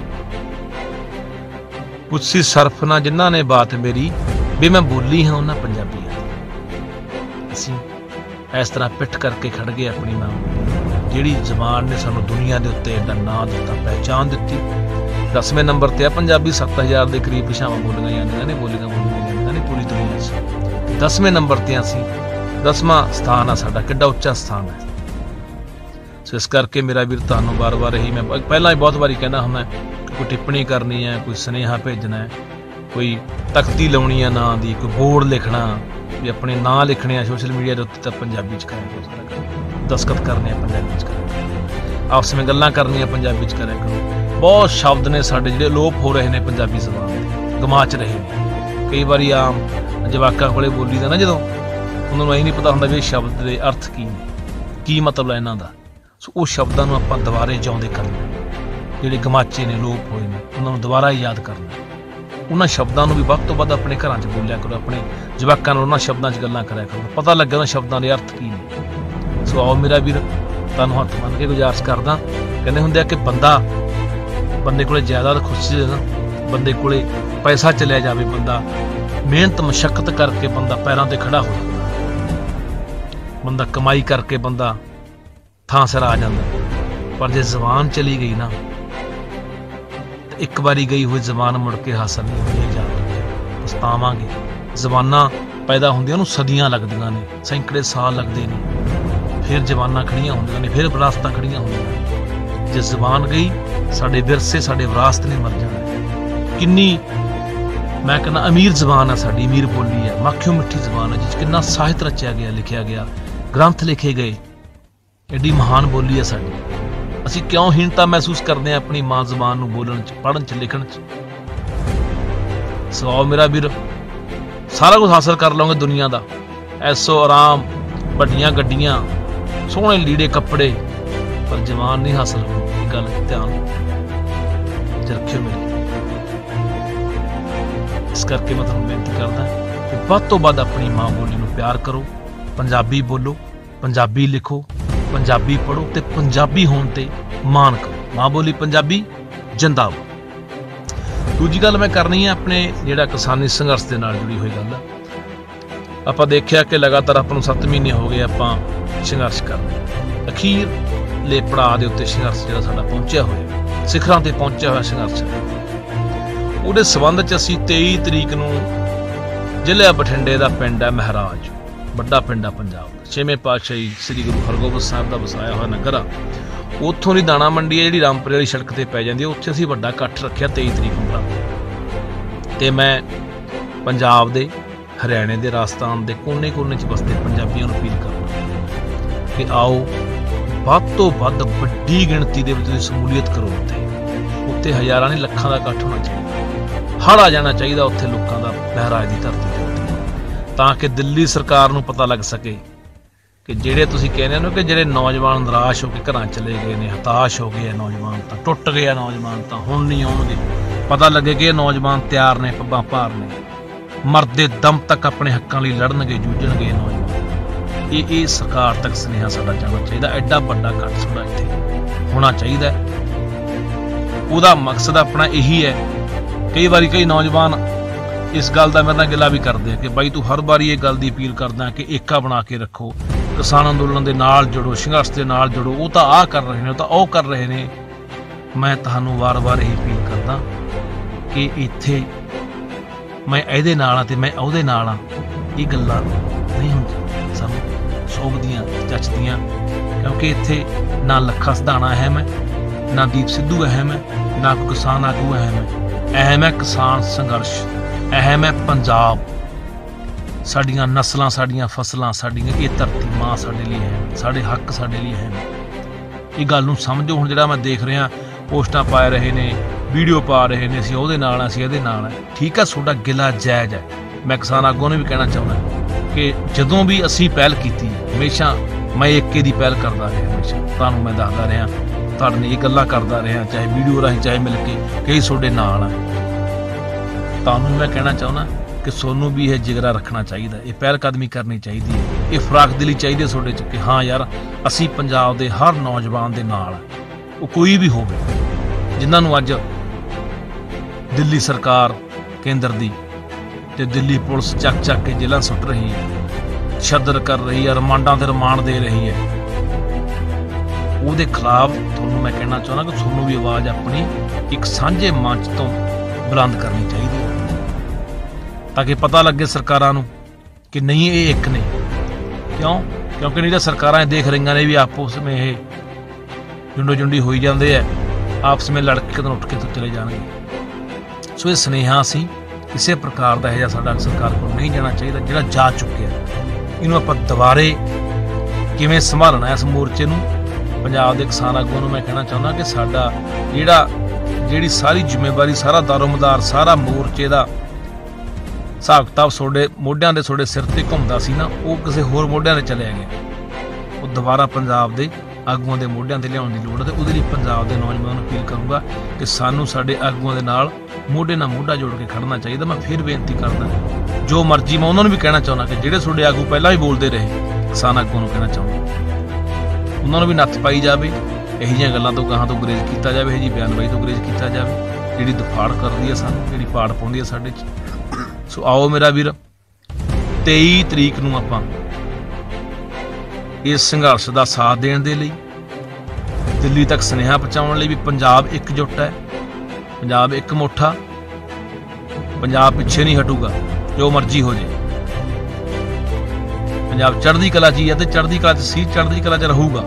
[SPEAKER 6] पुछसी सरफ ना जिन्हां ने बात मेरी भी मैं बोली हाँ उन्हां पंजाबियां दी। असीं इस तरह पिठ करके खड़ गए अपनी मां जिहड़ी जबान ने सानू दुनिया के उत्ते एडा नां दिता, पहचान दी। दसवें नंबर ते पंजाबी सत्त हज़ार के करीब भाषावां बोलियां जांदियां ने, बोलियां बोलियां जांदियां ने पूरी दुनिया च। दसवें नंबर ते असीं दसवां स्थान आ साडा, किड्डा उच्चा स्थान है। सो इस करके मेरा वीर तुहानूं बार बार यही मैं पहला ही बहुत बारी कहना हुंदा, कोई टिप्पणी करनी है, कोई सुनेहा भेजना है, कोई तख्ती लाउणी है नां दी, कोई बोर्ड लिखना भी अपने नां लिखने सोशल मीडिया के उत्ते तां पंजाबी च करें, दस्खत करने पंजाबी च करें, आपस में गल्लां करनियां पंजाबी च करें करो। बहुत शब्द ने साडे जिहड़े लोप हो रहे हैं पंजाबी ज़बान दे, गमा च रहे हैं। कई बार आम जवाकां कोले बोली दा ना जदों उन्होंने यही नहीं पता होंदा भी शब्द के अर्थ की ने की मतलब है इन्हां दा। सो उस शब्दां नूं आपां दुबारे जिउंदे करना, जिहड़े गमाचे ने लोप होए ने उन्हां नूं दुबारा याद करना। उन्हां शब्दां नूं भी वध तों वध अपने घरां च बोलिया करो, अपने जवाकां नाल उन्हां शब्दां च गल्लां करिया करो, पता लगे उन्हां शब्दां दे अर्थ की ने। सो आओ मेरा वीर तुहानूं हत्थ बन के गुजारिश करदा, कहंदे हुंदे आ कि बंदा बंदे कोले जायदाद खुशी दे ना, बंदे कोले पैसा चलिया जावे, बंदा मेहनत मशक्कत करके बंदा पैरां ते खड़ा हो जांदा, बंदा कमाई करके बंदा थां सिर आ जांदा। पर जे जबान चली गई ना, तो एक बारी गई हुई जबान मुड़ के हासिल नहीं होनी, जा पछतावांगे। जबानां पैदा होंदियां नूं सदियां लगदियां ने, सैकड़े साल लगदे ने, फिर जबानां खड़ियां होंदियां ने, फिर विरासतां खड़ियां होंदियां। जे जबान गई साडे विरसे साडे विरासत ने मर जाना। किन्नी मैं कहना अमीर जबान है साडी, अमीर बोली है, मक्खियों मिठी जबान है, जिस किन्ना साहित रचिया गया, लिखिया गया, ग्रंथ लिखे गए, एडी महान बोली है साडी। असीं क्यों हीनता महसूस करते हैं अपनी मां जबान नूं बोलण च, पढ़न च, लिखण च। सो मेरा वीर सारा कुछ हासिल कर लओगे दुनिया का, ऐसो आराम, वड्डियां गड्डियां, सोहणे लीड़े कपड़े, पर जबान नहीं हासिल होनी। गल ध्यान च रखियो मेरी। इस करके मैं तुहानूं बेनती करदा कि वध तों वध अपनी मां बोली नूं प्यार करो, पंजाबी बोलो, पंजाबी लिखो, पंजाबी पढ़ो ते पंजाबी होण ते मान करो। मां बोली पंजाबी जिंदाबाद। दूजी गल मैं करनी है अपने जिहड़ा किसानी संघर्ष के नाल जुड़ी हुई गल। आपां देखिया कि लगातार आपां नूं सत्त महीने हो गए आपां संघर्ष कर रहे, अखीरले पड़ाਅ दे उत्ते संघर्ष जिहड़ा साडा पहुंचिया होया, सिखरां ते पहुंचिया होया संघर्ष, ਉਹਦੇ ਸੰਬੰਧ 'ਚ ਅਸੀਂ तेई ਤਰੀਕ ਨੂੰ ਜ਼ਿਲ੍ਹਾ ਬਠਿੰਡੇ ਦਾ ਪਿੰਡ ਹੈ ਮਹਾਰਾਜ, ਵੱਡਾ ਪਿੰਡ ਆ ਪੰਜਾਬ ਦਾ, ਛੇਵੇਂ ਪਾਤਸ਼ਾਹੀ ਸ੍ਰੀ ਗੁਰੂ ਹਰਗੋਬਿੰਦ ਸਾਹਿਬ ਦਾ ਵਸਾਇਆ ਹੋਇਆ ਨਗਰ ਆ। ਉੱਥੋਂ ਦੀ ਦਾਣਾ ਮੰਡੀ ਹੈ ਜਿਹੜੀ ਰਾਮਪੁਰੇ ਵਾਲੀ ਸੜਕ ਤੇ ਪੈ ਜਾਂਦੀ ਹੈ, ਉੱਥੇ ਅਸੀਂ ਵੱਡਾ ਇਕੱਠ ਰੱਖਿਆ तेई ਤਰੀਕ ਨੂੰ। ਤੇ ਮੈਂ ਪੰਜਾਬ ਦੇ, ਹਰਿਆਣੇ ਦੇ, ਰਾਜਸਥਾਨ ਦੇ ਕੋਨੇ ਕੋਨੇ 'ਚ ਵਸਦੇ ਪੰਜਾਬੀਆਂ ਨੂੰ ਅਪੀਲ ਕਰਦਾ ਕਿ ਆਓ ਵੱਧ ਤੋਂ ਵੱਧ ਵੱਡੀ ਗਿਣਤੀ ਦੇ ਵਿੱਚ ਤੁਸੀਂ ਸ਼ਮੂਲੀਅਤ ਕਰੋ। ਉੱਥੇ ਉੱਥੇ ਹਜ਼ਾਰਾਂ ਨਹੀਂ ਲੱਖਾਂ ਦਾ ਇਕੱਠ ਹੋਣਾ ਚਾਹੀਦਾ, ਹੜ ਆ ਜਾਣਾ ਚਾਹੀਦਾ ਉੱਥੇ ਲੋਕਾਂ ਦਾ ਮਹਾਰਾਜ ਦੀ ਧਰਤੀ ਦੇ ਉੱਤੇ, ਤਾਂ ਕਿ ਦਿੱਲੀ ਸਰਕਾਰ ਨੂੰ ਪਤਾ ਲੱਗ ਸਕੇ ਕਿ ਜਿਹੜੇ ਤੁਸੀਂ ਕਹਿੰਦੇ ਹੋ ਕਿ ਜਿਹੜੇ ਨੌਜਵਾਨ ਨਿਰਾਸ਼ ਹੋ ਕੇ ਘਰਾਂ ਚਲੇ ਗਏ ਨੇ, ਹਤਾਸ਼ ਹੋ ਗਏ ਨੌਜਵਾਨ, ਤਾਂ ਟੁੱਟ ਗਏ ਨੌਜਵਾਨ, ਤਾਂ ਹੁਣ ਨਹੀਂ ਆਉਣਗੇ। ਪਤਾ ਲੱਗੇ ਕਿ ਇਹ ਨੌਜਵਾਨ ਤਿਆਰ ਨੇ, ਪੱਬਾਂ ਭਾਰ ਨੇ, ਮਰਦੇ ਦਮ ਤੱਕ ਆਪਣੇ ਹੱਕਾਂ ਲਈ ਲੜਨਗੇ, ਜੂਝਣਗੇ ਨੌਜਵਾਨ। ਇਹ ਇਹ ਸਰਕਾਰ ਤੱਕ ਸੁਨੇਹਾ ਸਾਡਾ ਜਾਣਾ ਚਾਹੀਦਾ। ਐਡਾ ਵੱਡਾ ਇਕੱਠ ਸਾਡਾ ਇੱਥੇ ਹੋਣਾ ਚਾਹੀਦਾ। ਉਹਦਾ ਮਕਸਦ ਆਪਣਾ ਇਹੀ ਹੈ। ਕਈ ਵਾਰੀ ਕਈ ਨੌਜਵਾਨ ਇਸ ਗੱਲ ਦਾ ਮੇਰੇ ਨਾਲ ਗਿਲਾ ਵੀ ਕਰਦੇ ਆ ਕਿ ਬਾਈ ਤੂੰ ਹਰ ਵਾਰੀ ਇਹ ਗੱਲ ਦੀ ਅਪੀਲ ਕਰਦਾ ਕਿ ਏਕਾ ਬਣਾ ਕੇ ਰੱਖੋ, ਕਿਸਾਨ ਅੰਦੋਲਨ ਦੇ ਨਾਲ ਜੁੜੋ, ਸੰਘਰਸ਼ ਦੇ ਨਾਲ ਜੁੜੋ, ਉਹ ਤਾਂ ਆਹ ਕਰ ਰਹੇ ਨੇ, ਉਹ ਤਾਂ ਉਹ ਕਰ ਰਹੇ ਨੇ। ਮੈਂ ਤੁਹਾਨੂੰ ਵਾਰ-ਵਾਰ ਇਹ ਅਪੀਲ ਕਰਦਾ ਕਿ ਇੱਥੇ ਮੈਂ ਇਹਦੇ ਨਾਲ ਆ ਤੇ ਮੈਂ ਉਹਦੇ ਨਾਲ ਆ, ਇਹ ਗੱਲਾਂ ਨਹੀਂ ਹੁੰਦੀਆਂ ਸਾਨੂੰ ਸੋਭਦੀਆਂ, ਜੱਚਦੀਆਂ, ਕਿਉਂਕਿ ਇੱਥੇ ਨਾ ਲੱਖਾ ਸਿਧਾਣਾ ਅਹਿਮ ਹੈ, ਨਾ ਦੀਪ ਸਿੱਧੂ ਅਹਿਮ ਹੈ, ਨਾ ਕੋਈ ਕਿਸਾਨ ਆਗੂ ਅਹਿਮ ਹੈ। ਅਹਿਮ ਹੈ ਕਿਸਾਨ ਸੰਘਰਸ਼, ਅਹਿਮ ਹੈ ਪੰਜਾਬ, ਸਾਡੀਆਂ ਨਸਲਾਂ, ਸਾਡੀਆਂ ਫਸਲਾਂ, ਸਾਡੀਆਂ ਇਹ ਧਰਤੀ ਮਾਂ ਸਾਡੇ ਲਈ ਹੈ, ਸਾਡੇ ਹੱਕ ਸਾਡੇ ਲਈ ਹੈ। ਇਹ ਗੱਲ ਨੂੰ ਸਮਝੋ। ਹੁਣ ਜਿਹੜਾ ਮੈਂ ਦੇਖ ਰਿਹਾ ਪੋਸਟਾਂ ਪਾ ਰਹੇ ਨੇ, ਵੀਡੀਓ ਪਾ ਰਹੇ ਨੇ, ਅਸੀਂ ਉਹਦੇ ਨਾਲ, ਅਸੀਂ ਇਹਦੇ ਨਾਲ ਹੈ, ਠੀਕ ਹੈ, ਤੁਹਾਡਾ ਗਿਲਾ ਜਾਇਜ਼ ਹੈ। ਮੈਂ ਕਿਸਾਨ ਆਗੂਆਂ ਨੂੰ ਵੀ ਕਹਿਣਾ ਚਾਹੁੰਦਾ ਕਿ ਜਦੋਂ ਵੀ ਅਸੀਂ ਪਹਿਲ ਕੀਤੀ, ਹਮੇਸ਼ਾ ਮੈਂ ਏਕੇ ਦੀ ਪਹਿਲ ਕਰਦਾ ਰਿਹਾ, ਹਮੇਸ਼ਾ ਤੁਹਾਨੂੰ ਮੈਂ ਦੱਸਦਾ ਰਿਹਾ, ਤੁਹਾਡੇ ਨਾਲ ਇਹ ਗੱਲਾਂ ਕਰਦਾ ਰਿਹਾ, ਚਾਹੇ ਵੀਡੀਓ ਰਾਹੀਂ ਚਾਹੇ ਮਿਲ ਕੇ, ਕਈ ਤੁਹਾਡੇ ਨਾਲ ਆ। ਤੁਹਾਨੂੰ ਮੈਂ ਕਹਿਣਾ ਚਾਹੁੰਦਾ ਕਿ ਤੁਹਾਨੂੰ ਵੀ ਇਹ ਜਿਗਰਾ ਰੱਖਣਾ ਚਾਹੀਦਾ, ਇਹ ਪਹਿਲ ਕਦਮੀ ਕਰਨੀ ਚਾਹੀਦੀ ਹੈ, ਇਹ ਫਰਾਕ ਦਿਲੀ ਚਾਹੀਦੀ ਹੈ ਤੁਹਾਡੇ 'ਚ ਕਿ ਹਾਂ ਯਾਰ ਅਸੀਂ ਪੰਜਾਬ ਦੇ ਹਰ ਨੌਜਵਾਨ ਦੇ ਨਾਲ, ਉਹ ਕੋਈ ਵੀ ਹੋਵੇ, ਜਿਨ੍ਹਾਂ ਨੂੰ ਅੱਜ ਦਿੱਲੀ ਸਰਕਾਰ ਕੇਂਦਰ ਦੀ ਤੇ ਦਿੱਲੀ ਪੁਲਿਸ ਚੱਕ ਚੱਕ ਕੇ ਜੇਲ੍ਹਾਂ ਸੁੱਟ ਰਹੀ ਹੈ, ਤਸ਼ੱਦਦ ਕਰ ਰਹੀ ਹੈ, ਰਿਮਾਂਡਾਂ ਤੇ ਰਿਮਾਂਡ ਦੇ ਰਹੀ ਹੈ, ਉਹਦੇ ਖਿਲਾਫ ਤੁਹਾਨੂੰ ਮੈਂ ਕਹਿਣਾ ਚਾਹੁੰਦਾ ਕਿ ਤੁਹਾਨੂੰ ਵੀ ਆਵਾਜ਼ ਆਪਣੀ ਇੱਕ ਸਾਂਝੇ ਮੰਚ ਤੋਂ ਬੁਲੰਦ ਕਰਨੀ ਚਾਹੀਦੀ ਹੈ, ਤਾਂ ਕਿ ਪਤਾ ਲੱਗੇ ਸਰਕਾਰਾਂ ਨੂੰ ਕਿ ਨਹੀਂ ਇਹ ਇੱਕ ਨੇ। ਕਿਉਂ? ਕਿਉਂਕਿ ਨਹੀਂ ਤਾਂ ਸਰਕਾਰਾਂ ਇਹ ਦੇਖ ਰਹੀਆਂ ਨੇ ਵੀ ਆਪਸ ਵਿੱਚ ਇਹ ਜੁੰਡੋ ਜੁੰਡੀ ਹੋਈ ਜਾਂਦੇ ਹੈ, ਆਪਸ ਵਿੱਚ ਲੜ ਕੇ ਕਦੋਂ ਉੱਠ ਕੇ ਚਲੇ ਜਾਣਗੇ। ਸੋ ਇਹ ਸੁਨੇਹਾ ਅਸੀਂ ਕਿਸੇ ਪ੍ਰਕਾਰ ਦਾ ਇਹ ਜਿਹਾ ਸਾਡਾ ਸਰਕਾਰ ਕੋਲ ਨਹੀਂ ਜਾਣਾ ਚਾਹੀਦਾ, ਜਿਹੜਾ ਜਾ ਚੁੱਕਿਆ। ਇਹਨੂੰ ਆਪਾਂ ਦੁਬਾਰੇ ਕਿਵੇਂ ਸੰਭਾਲਣਾ ਇਸ ਮੋਰਚੇ ਨੂੰ। ਪੰਜਾਬ ਦੇ ਕਿਸਾਨ ਆਗੂਆਂ ਨੂੰ ਮੈਂ ਕਹਿਣਾ ਚਾਹੁੰਦਾ ਕਿ ਸਾਡਾ ਜਿਹੜਾ ਜਿਹੜੀ ਸਾਰੀ ਜ਼ਿੰਮੇਵਾਰੀ, ਸਾਰਾ ਦਾਰੋਮਦਾਰ, ਸਾਰਾ ਮੋਰਚੇ ਦਾ ਹਿਸਾਬ ਕਿਤਾਬ ਤੁਹਾਡੇ ਮੋਢਿਆਂ ਦੇ ਤੁਹਾਡੇ ਸਿਰ ਤੇ ਘੁੰਮਦਾ ਸੀ ਨਾ, ਉਹ ਕਿਸੇ ਹੋਰ ਮੋਢਿਆਂ 'ਤੇ ਚਲਿਆ ਗਿਆ। ਉਹ ਦੁਬਾਰਾ ਪੰਜਾਬ ਦੇ ਆਗੂਆਂ ਦੇ ਮੋਢਿਆਂ 'ਤੇ ਲਿਆਉਣ ਦੀ ਲੋੜ ਹੈ, ਤੇ ਉਹਦੇ ਲਈ ਪੰਜਾਬ ਦੇ ਨੌਜਵਾਨਾਂ ਨੂੰ ਅਪੀਲ ਕਰੂੰਗਾ ਕਿ ਸਾਨੂੰ ਸਾਡੇ ਆਗੂਆਂ ਦੇ ਨਾਲ ਮੋਢੇ ਨਾਲ ਮੋਢਾ ਜੋੜ ਕੇ ਖੜਨਾ ਚਾਹੀਦਾ। ਮੈਂ ਫਿਰ ਬੇਨਤੀ ਕਰਦਾ, ਜੋ ਮਰਜ਼ੀ ਮੈਂ ਉਹਨਾਂ ਨੂੰ ਵੀ ਕਹਿਣਾ ਚਾਹੁੰਦਾ ਕਿ ਜਿਹੜੇ ਤੁਹਾਡੇ ਆਗੂ ਪਹਿਲਾਂ ਵੀ ਬੋਲਦੇ ਰਹੇ, ਕਿਸਾਨ ਆਗੂਆਂ ਨੂੰ ਕਹਿਣਾ ਚਾਹੁੰਦਾ ਉਹਨਾਂ ਨੂੰ ਵੀ ਨੱਥ ਪਾਈ ਜਾਵੇ, ਇਹੋ ਜਿਹੀਆਂ ਗੱਲਾਂ ਤੋਂ ਗਾਹਾਂ ਤੋਂ ਗੁਰੇਜ਼ ਕੀਤਾ ਜਾਵੇ, ਇਹੋ ਜਿਹੀ ਬਿਆਨਬਾਜ਼ੀ ਤੋਂ ਗੁਰੇਜ਼ ਕੀਤਾ ਜਾਵੇ ਜਿਹੜੀ ਦਫਾੜ ਕਰਦੀ ਹੈ ਸਾਨੂੰ, ਜਿਹੜੀ ਪਾੜ ਪਾਉਂਦੀ ਹੈ ਸਾਡੇ 'ਚ। ਸੋ ਆਓ ਮੇਰਾ ਵੀਰ, ਤੇਈ ਤਰੀਕ ਨੂੰ ਆਪਾਂ ਇਸ ਸੰਘਰਸ਼ ਦਾ ਸਾਥ ਦੇਣ ਦੇ ਲਈ, ਦਿੱਲੀ ਤੱਕ ਸੁਨੇਹਾ ਪਹੁੰਚਾਉਣ ਲਈ ਵੀ ਪੰਜਾਬ ਇਕਜੁੱਟ ਹੈ, ਪੰਜਾਬ ਇੱਕ ਮੁੱਠਾ, ਪੰਜਾਬ ਪਿੱਛੇ ਨਹੀਂ ਹਟੂਗਾ ਜੋ ਮਰਜ਼ੀ ਹੋ ਜੇ। ਪੰਜਾਬ ਚੜ੍ਹਦੀ ਕਲਾ 'ਚ ਹੀ ਹੈ ਤੇ ਚੜ੍ਹਦੀ ਕਲਾ 'ਚ ਸੀ, ਚੜ੍ਹਦੀ ਕਲਾ 'ਚ ਰਹੂਗਾ।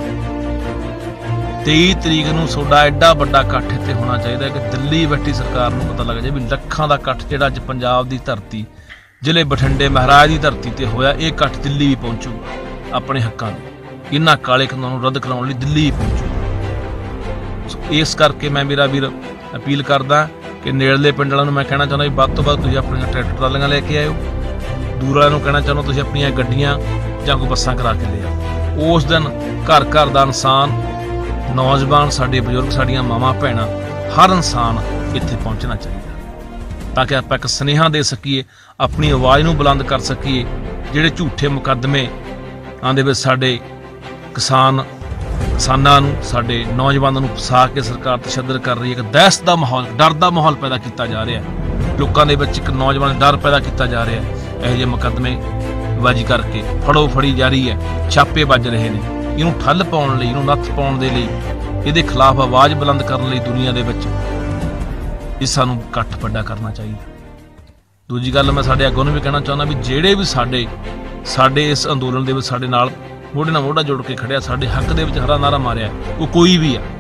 [SPEAKER 6] ਤੇਈ ਤਰੀਕ ਨੂੰ ਤੁਹਾਡਾ ਐਡਾ ਵੱਡਾ ਇਕੱਠ ਇੱਥੇ ਹੋਣਾ ਚਾਹੀਦਾ ਕਿ ਦਿੱਲੀ ਬੈਠੀ ਸਰਕਾਰ ਨੂੰ ਪਤਾ ਲੱਗ ਜਾਏ ਵੀ ਲੱਖਾਂ ਦਾ ਇਕੱਠ ਜਿਹੜਾ ਅੱਜ ਪੰਜਾਬ ਦੀ ਧਰਤੀ, ਜ਼ਿਲ੍ਹੇ ਬਠਿੰਡੇ ਮਹਾਰਾਜ ਦੀ ਧਰਤੀ ਤੇ ਹੋਇਆ, ਇਹ ਇਕੱਠ ਦਿੱਲੀ ਵੀ ਪਹੁੰਚੂਗਾ ਆਪਣੇ ਹੱਕਾਂ ਲਈ, ਇਹਨਾਂ ਕਾਲੇ ਕਾਨੂੰਨਾਂ ਨੂੰ ਰੱਦ ਕਰਾਉਣ ਲਈ ਦਿੱਲੀ ਵੀ ਪਹੁੰਚੂਗਾ। ਸੋ ਇਸ ਕਰਕੇ ਮੈਂ ਮੇਰਾ ਵੀਰ ਅਪੀਲ ਕਰਦਾ ਕਿ ਨੇੜਲੇ ਪਿੰਡ ਵਾਲਿਆਂ ਨੂੰ ਮੈਂ ਕਹਿਣਾ ਚਾਹੁੰਦਾ ਵੀ ਵੱਧ ਤੋਂ ਵੱਧ ਤੁਸੀਂ ਆਪਣੀਆਂ ਟਰੈਕਟਰ ਟਰਾਲੀਆਂ ਲੈ ਕੇ ਆਇਓ, ਦੂਰ ਵਾਲਿਆਂ ਨੂੰ ਕਹਿਣਾ ਚਾਹੁੰਦਾ ਤੁਸੀਂ ਆਪਣੀਆਂ ਗੱਡੀਆਂ ਜਾਂ ਕੋਈ ਬੱਸਾਂ ਕਰਾ ਕੇ ਲੈ ਆਓ। ਉਸ ਦਿਨ ਘਰ ਘਰ ਦਾ ਇਨਸਾਨ, ਨੌਜਵਾਨ, ਸਾਡੇ ਬਜ਼ੁਰਗ, ਸਾਡੀਆਂ ਮਾਵਾਂ ਭੈਣਾਂ, ਹਰ ਇਨਸਾਨ ਇੱਥੇ ਪਹੁੰਚਣਾ ਚਾਹੀਦਾ ਤਾਂ ਕਿ ਆਪਾਂ ਇੱਕ ਸੁਨੇਹਾ ਦੇ ਸਕੀਏ, ਆਪਣੀ ਆਵਾਜ਼ ਨੂੰ ਬੁਲੰਦ ਕਰ ਸਕੀਏ। ਜਿਹੜੇ ਝੂਠੇ ਮੁਕੱਦਮੇ ਆਂਦੇ ਵਿੱਚ ਸਾਡੇ ਕਿਸਾਨ ਕਿਸਾਨਾਂ ਨੂੰ, ਸਾਡੇ ਨੌਜਵਾਨਾਂ ਨੂੰ ਫਸਾ ਕੇ ਸਰਕਾਰ ਤਸ਼ੱਦਦ ਕਰ ਰਹੀ ਹੈ, ਇੱਕ ਦਹਿਸ਼ਤ ਦਾ ਮਾਹੌਲ, ਡਰ ਦਾ ਮਾਹੌਲ ਪੈਦਾ ਕੀਤਾ ਜਾ ਰਿਹਾ, ਲੋਕਾਂ ਦੇ ਵਿੱਚ ਇੱਕ ਨੌਜਵਾਨ ਡਰ ਪੈਦਾ ਕੀਤਾ ਜਾ ਰਿਹਾ। ਇਹੋ ਜਿਹੇ ਮੁਕੱਦਮੇ ਬਾਜੀ ਕਰਕੇ ਫੜੋ ਫੜੀ ਜਾਰੀ ਹੈ, ਛਾਪੇ ਵੱਜ ਰਹੇ ਨੇ। ਇਹਨੂੰ ਠੱਲ ਪਾਉਣ ਲਈ, ਇਹਨੂੰ ਨੱਥ ਪਾਉਣ ਦੇ ਲਈ, ਇਹਦੇ ਖਿਲਾਫ ਆਵਾਜ਼ ਬੁਲੰਦ ਕਰਨ ਲਈ ਦੁਨੀਆ ਦੇ ਵਿੱਚ ਇਹ ਸਾਨੂੰ ਇਕੱਠ ਵੱਡਾ ਕਰਨਾ ਚਾਹੀਦਾ। ਦੂਜੀ ਗੱਲ ਮੈਂ ਸਾਡੇ ਅੱਗੋਂ ਨੂੰ ਵੀ ਕਹਿਣਾ ਚਾਹੁੰਦਾ ਵੀ ਜਿਹੜੇ ਵੀ ਸਾਡੇ ਸਾਡੇ ਇਸ ਅੰਦੋਲਨ ਦੇ ਵਿੱਚ ਸਾਡੇ ਨਾਲ ਮੋਢੇ ਨਾਲ ਮੋਢਾ ਜੋੜ ਕੇ ਖੜਿਆ, ਸਾਡੇ ਹੱਕ ਦੇ ਵਿੱਚ ਹਰਾ ਨਾਰਾ ਮਾਰਿਆ, ਉਹ ਕੋਈ ਵੀ ਆ,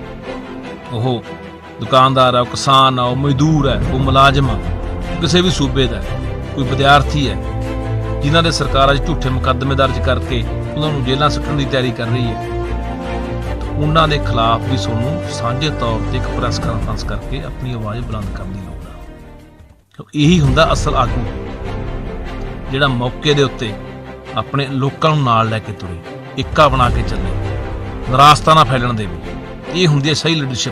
[SPEAKER 6] ਉਹ ਦੁਕਾਨਦਾਰ ਆ, ਉਹ ਕਿਸਾਨ ਆ, ਉਹ ਮਜ਼ਦੂਰ ਹੈ, ਉਹ ਮੁਲਾਜ਼ਮ ਆ, ਕਿਸੇ ਵੀ ਸੂਬੇ ਦਾ, ਕੋਈ ਵਿਦਿਆਰਥੀ ਹੈ, ਜਿਨ੍ਹਾਂ ਦੇ ਸਰਕਾਰ ਅੱਜ ਝੂਠੇ ਮੁਕੱਦਮੇ ਦਰਜ ਕਰਕੇ ਉਹਨਾਂ ਨੂੰ ਜੇਲ੍ਹਾਂ ਸੁੱਟਣ ਦੀ ਤਿਆਰੀ ਕਰ ਰਹੀ ਹੈ, ਉਹਨਾਂ ਦੇ ਖਿਲਾਫ ਵੀ ਤੁਹਾਨੂੰ ਸਾਂਝੇ ਤੌਰ ਤੇ ਇੱਕ ਪ੍ਰੈਸ ਕਾਨਫਰੰਸ ਕਰਕੇ ਆਪਣੀ ਆਵਾਜ਼ ਬੁਲੰਦ ਕਰਨ ਦੀ ਲੋੜ ਹੈ। ਕਿਉਂਕਿ ਇਹੀ ਹੁੰਦਾ ਅਸਲ ਆਗੂ, ਜਿਹੜਾ ਮੌਕੇ ਦੇ ਉੱਤੇ ਆਪਣੇ ਲੋਕਾਂ ਨੂੰ ਨਾਲ ਲੈ ਕੇ ਤੁਰੇ, ਇੱਕਾ ਬਣਾ ਕੇ ਚੱਲੇ, ਨਿਰਾਸ਼ਤਾ ਨਾ ਫੈਲਣ ਦੇਵੇ। ਇਹ ਹੁੰਦੀ ਹੈ ਸਹੀ ਲੀਡਰਸ਼ਿਪ।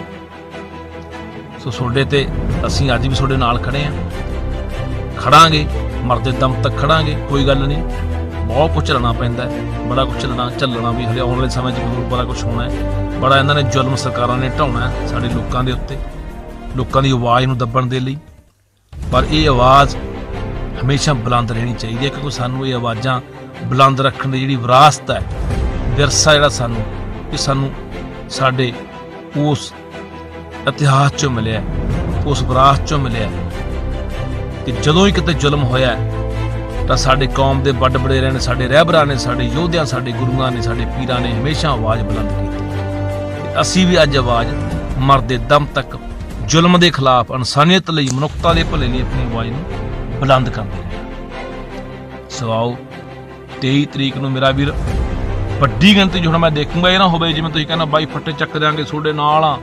[SPEAKER 6] ਸੋ ਤੁਹਾਡੇ ਤੇ ਅਸੀਂ ਅੱਜ ਵੀ ਤੁਹਾਡੇ ਨਾਲ ਖੜੇ ਹਾਂ, ਖੜਾਂਗੇ, ਮਰਦੇ ਦਮ ਤੱਕ ਖੜਾਂਗੇ, ਕੋਈ ਗੱਲ ਨਹੀਂ। ਬਹੁਤ ਕੁਝ ਝੱਲਣਾ ਪੈਂਦਾ ਹੈ, ਬੜਾ ਕੁਝ ਝੱਲਣਾ ਝੱਲਣਾ ਵੀ ਹਲੇ ਆਉਣ ਵਾਲੇ ਸਮੇਂ 'ਚ ਬੜਾ ਕੁਝ ਹੋਣਾ ਹੈ। ਬੜਾ ਇਹਨਾਂ ਨੇ ਜ਼ੁਲਮ ਸਰਕਾਰਾਂ ਨੇ ਢਾਉਣਾ ਹੈ ਸਾਡੇ ਲੋਕਾਂ ਦੇ ਉੱਤੇ, ਲੋਕਾਂ ਦੀ ਆਵਾਜ਼ ਨੂੰ ਦੱਬਣ ਦੇ ਲਈ। ਪਰ ਇਹ ਆਵਾਜ਼ ਹਮੇਸ਼ਾ ਬੁਲੰਦ ਰਹਿਣੀ ਚਾਹੀਦੀ ਹੈ, ਕਿਉਂਕਿ ਸਾਨੂੰ ਇਹ ਆਵਾਜ਼ਾਂ ਬੁਲੰਦ ਰੱਖਣ ਦੀ ਜਿਹੜੀ ਵਿਰਾਸਤ ਹੈ, ਵਿਰਸਾ ਜਿਹੜਾ ਸਾਨੂੰ, ਇਹ ਸਾਨੂੰ ਸਾਡੇ ਉਸ ਇਤਿਹਾਸ 'ਚੋਂ ਮਿਲਿਆ, ਉਸ ਵਿਰਾਸਤ 'ਚੋਂ ਮਿਲਿਆ ਕਿ ਜਦੋਂ ਹੀ ਕਿਤੇ ਜ਼ੁਲਮ ਹੋਇਆ ਤਾਂ ਸਾਡੇ ਕੌਮ ਦੇ ਵੱਡ ਵਡੇਰਿਆਂ ਨੇ, ਸਾਡੇ ਰਹਿਬਰਾਂ ਨੇ, ਸਾਡੇ ਯੋਧਿਆਂ, ਸਾਡੇ ਗੁਰੂਆਂ ਨੇ, ਸਾਡੇ ਪੀਰਾਂ ਨੇ ਹਮੇਸ਼ਾ ਆਵਾਜ਼ ਬੁਲੰਦ ਕੀਤੀ। ਤੇ ਅਸੀਂ ਵੀ ਅੱਜ ਆਵਾਜ਼ ਮਰਦੇ ਦਮ ਤੱਕ ਜ਼ੁਲਮ ਦੇ ਖਿਲਾਫ, ਇਨਸਾਨੀਅਤ ਲਈ, ਮਨੁੱਖਤਾ ਦੇ ਭਲੇ ਲਈ ਆਪਣੀ ਆਵਾਜ਼ ਨੂੰ ਬੁਲੰਦ ਕਰਦੇ ਰਹੇ। ਸੋ ਆਓ ਤੇਈ ਤਰੀਕ ਨੂੰ ਮੇਰਾ ਵੀਰ, ਵੱਡੀ ਗਿਣਤੀ 'ਚ ਹੁਣ ਮੈਂ ਦੇਖੂੰਗਾ, ਇਹ ਨਾ ਹੋਵੇ ਜਿਵੇਂ ਤੁਸੀਂ ਕਹਿੰਦਾ ਬਾਈ ਫੱਟੇ ਚੱਕ ਦਿਆਂਗੇ ਤੁਹਾਡੇ ਨਾਲ ਆ,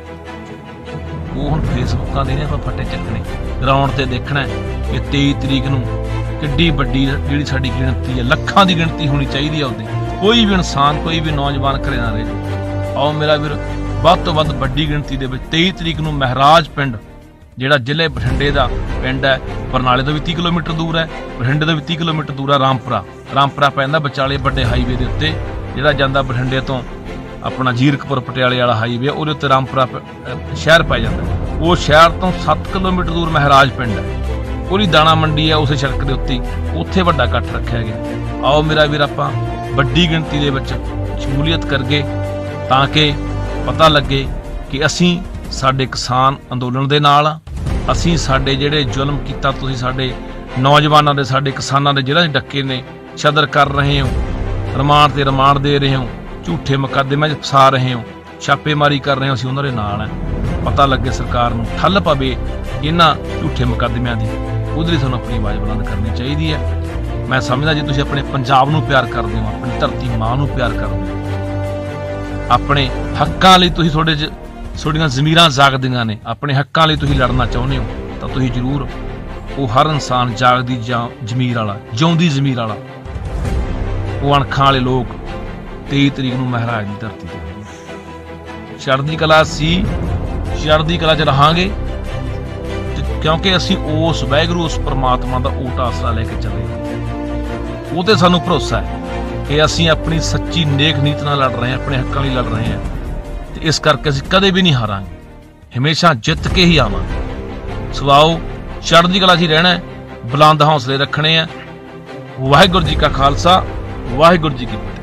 [SPEAKER 6] ਉਹ ਹੁਣ ਫੇਸਬੁੱਕਾਂ ਦੇ ਨੇ ਆਪਾਂ ਫੱਟੇ ਚੱਕਣੇ, ਗਰਾਊਂਡ ਤੇ ਦੇਖਣਾ ਕਿ ਤੇਈ ਤਰੀਕ ਨੂੰ ਕਿੱਡੀ ਵੱਡੀ ਜਿਹੜੀ ਸਾਡੀ ਗਿਣਤੀ ਹੈ, ਲੱਖਾਂ ਦੀ ਗਿਣਤੀ ਹੋਣੀ ਚਾਹੀਦੀ ਹੈ ਉਹਦੀ। ਕੋਈ ਵੀ ਇਨਸਾਨ, ਕੋਈ ਵੀ ਨੌਜਵਾਨ ਘਰੇ ਨਾ ਰਹੇ। ਆਓ ਮੇਰਾ ਵੀਰ, ਵੱਧ ਤੋਂ ਵੱਧ ਵੱਡੀ ਗਿਣਤੀ ਦੇ ਵਿੱਚ ਤੇਈ ਤਰੀਕ ਨੂੰ ਮਹਾਰਾਜ ਪਿੰਡ, ਜਿਹੜਾ ਜ਼ਿਲ੍ਹੇ ਬਠਿੰਡੇ ਦਾ ਪਿੰਡ ਹੈ, ਬਰਨਾਲੇ ਤੋਂ ਵੀ ਤੀਹ ਕਿਲੋਮੀਟਰ ਦੂਰ ਹੈ, ਬਠਿੰਡੇ ਤੋਂ ਵੀ ਤੀਹ ਕਿਲੋਮੀਟਰ ਦੂਰ ਹੈ, ਰਾਮਪੁਰਾ ਰਾਮਪੁਰਾ ਪੈਂਦਾ ਵਿਚਾਲੇ ਵੱਡੇ ਹਾਈਵੇ ਦੇ ਉੱਤੇ, ਜਿਹੜਾ ਜਾਂਦਾ ਬਠਿੰਡੇ ਤੋਂ ਆਪਣਾ ਜੀਰਕਪੁਰ ਪਟਿਆਲੇ ਵਾਲਾ ਹਾਈਵੇ, ਉਹਦੇ ਉੱਤੇ ਰਾਮਪੁਰਾ ਸ਼ਹਿਰ ਪੈ ਜਾਂਦਾ। ਉਹ ਸ਼ਹਿਰ ਤੋਂ ਸੱਤ ਕਿਲੋਮੀਟਰ ਦੂਰ ਮਹਾਰਾਜ ਪਿੰਡ ਹੈ, ਉਹਦੀ ਦਾਣਾ ਮੰਡੀ ਹੈ, ਉਸੇ ਸੜਕ ਦੇ ਉੱਤੇ, ਉੱਥੇ ਵੱਡਾ ਇਕੱਠ ਰੱਖਿਆ ਗਿਆ। ਆਓ ਮੇਰਾ ਵੀਰ, ਆਪਾਂ ਵੱਡੀ ਗਿਣਤੀ ਦੇ ਵਿੱਚ ਸ਼ਮੂਲੀਅਤ ਕਰਗੇ ਤਾਂ ਕਿ ਪਤਾ ਲੱਗੇ ਕਿ ਅਸੀਂ ਸਾਡੇ ਕਿਸਾਨ ਅੰਦੋਲਨ ਦੇ ਨਾਲ ਆ, ਅਸੀਂ ਸਾਡੇ ਜਿਹੜੇ ਜ਼ੁਲਮ ਕੀਤਾ ਤੁਸੀਂ ਸਾਡੇ ਨੌਜਵਾਨਾਂ ਦੇ, ਸਾਡੇ ਕਿਸਾਨਾਂ ਦੇ ਜਿਹੜਾ ਡੱਕੇ ਨੇ ਛਦਰ ਕਰ ਰਹੇ ਹੋ, ਰਿਮਾਂਡ ਤੇ ਰਿਮਾਂਡ ਦੇ ਰਹੇ ਹੋ, ਝੂਠੇ ਮੁਕੱਦਮਿਆਂ 'ਚ ਫਸਾ ਰਹੇ ਹੋ, ਛਾਪੇਮਾਰੀ ਕਰ ਰਹੇ ਹੋ, ਅਸੀਂ ਉਹਨਾਂ ਦੇ ਨਾਲ ਹੈ। ਪਤਾ ਲੱਗੇ ਸਰਕਾਰ ਨੂੰ, ਠੱਲ ਪਵੇ ਇਹਨਾਂ ਝੂਠੇ ਮੁਕੱਦਮਿਆਂ ਦੀ, ਉਹਦੇ ਲਈ ਤੁਹਾਨੂੰ ਆਪਣੀ ਆਵਾਜ਼ ਬੁਲੰਦ ਕਰਨੀ ਚਾਹੀਦੀ ਹੈ। ਮੈਂ ਸਮਝਦਾ ਜੇ ਤੁਸੀਂ ਆਪਣੇ ਪੰਜਾਬ ਨੂੰ ਪਿਆਰ ਕਰਦੇ ਹੋ, ਆਪਣੀ ਧਰਤੀ ਮਾਂ ਨੂੰ ਪਿਆਰ ਕਰਦੇ ਹੋ, ਆਪਣੇ ਹੱਕਾਂ ਲਈ ਤੁਸੀਂ, ਤੁਹਾਡੇ 'ਚ ਤੁਹਾਡੀਆਂ ਜ਼ਮੀਰਾਂ ਜਾਗਦੀਆਂ ਨੇ, ਆਪਣੇ ਹੱਕਾਂ ਲਈ ਤੁਸੀਂ ਲੜਨਾ ਚਾਹੁੰਦੇ ਹੋ, ਤਾਂ ਤੁਸੀਂ ਜ਼ਰੂਰ ਉਹ ਹਰ ਇਨਸਾਨ ਜਾਗਦੀ ਜਾਂ ਜ਼ਮੀਰ ਵਾਲਾ, ਜਿਉਂਦੀ ਜ਼ਮੀਰ ਵਾਲਾ, ਉਹ ਅਣਖਾਂ ਵਾਲੇ ਲੋਕ ਤੇਈ ਤਰੀਕ ਨੂੰ ਮਹਾਰਾਜ ਦੀ ਧਰਤੀ ਤੇ ਚੜ੍ਹਦੀ ਕਲਾ ਸੀ, ਚੜ੍ਹਦੀ ਕਲਾ 'ਚ ਰਹਾਂਗੇ ਕਿਉਂਕਿ ਅਸੀਂ ਉਸ ਵਾਹਿਗੁਰੂ, ਉਸ ਪਰਮਾਤਮਾ ਦਾ ਓਟ ਆਸਰਾ ਲੈ ਕੇ ਚੱਲੇ। ਉਹ ਤੇ ਸਾਨੂੰ ਭਰੋਸਾ ਹੈ ਕਿ ਅਸੀਂ ਆਪਣੀ ਸੱਚੀ ਨੇਕ ਨੀਤ ਨਾਲ ਲੜ ਰਹੇ ਹਾਂ, ਆਪਣੇ ਹੱਕਾਂ ਲਈ ਲੜ ਰਹੇ ਹਾਂ, ਤੇ ਇਸ ਕਰਕੇ ਅਸੀਂ ਕਦੇ ਵੀ ਨਹੀਂ ਹਾਰਾਂਗੇ, ਹਮੇਸ਼ਾ ਜਿੱਤ ਕੇ ਹੀ ਆਵਾਂਗੇ। ਸਵਾਓ ਚੜ੍ਹਦੀ ਕਲਾ 'ਚ ਹੀ ਰਹਿਣਾ, ਬੁਲੰਦ ਹੌਸਲੇ ਰੱਖਣੇ ਆ। ਵਾਹਿਗੁਰੂ ਜੀ ਕਾ ਖਾਲਸਾ, ਵਾਹਿਗੁਰੂ ਜੀ ਕੀ ਫਤਿਹ।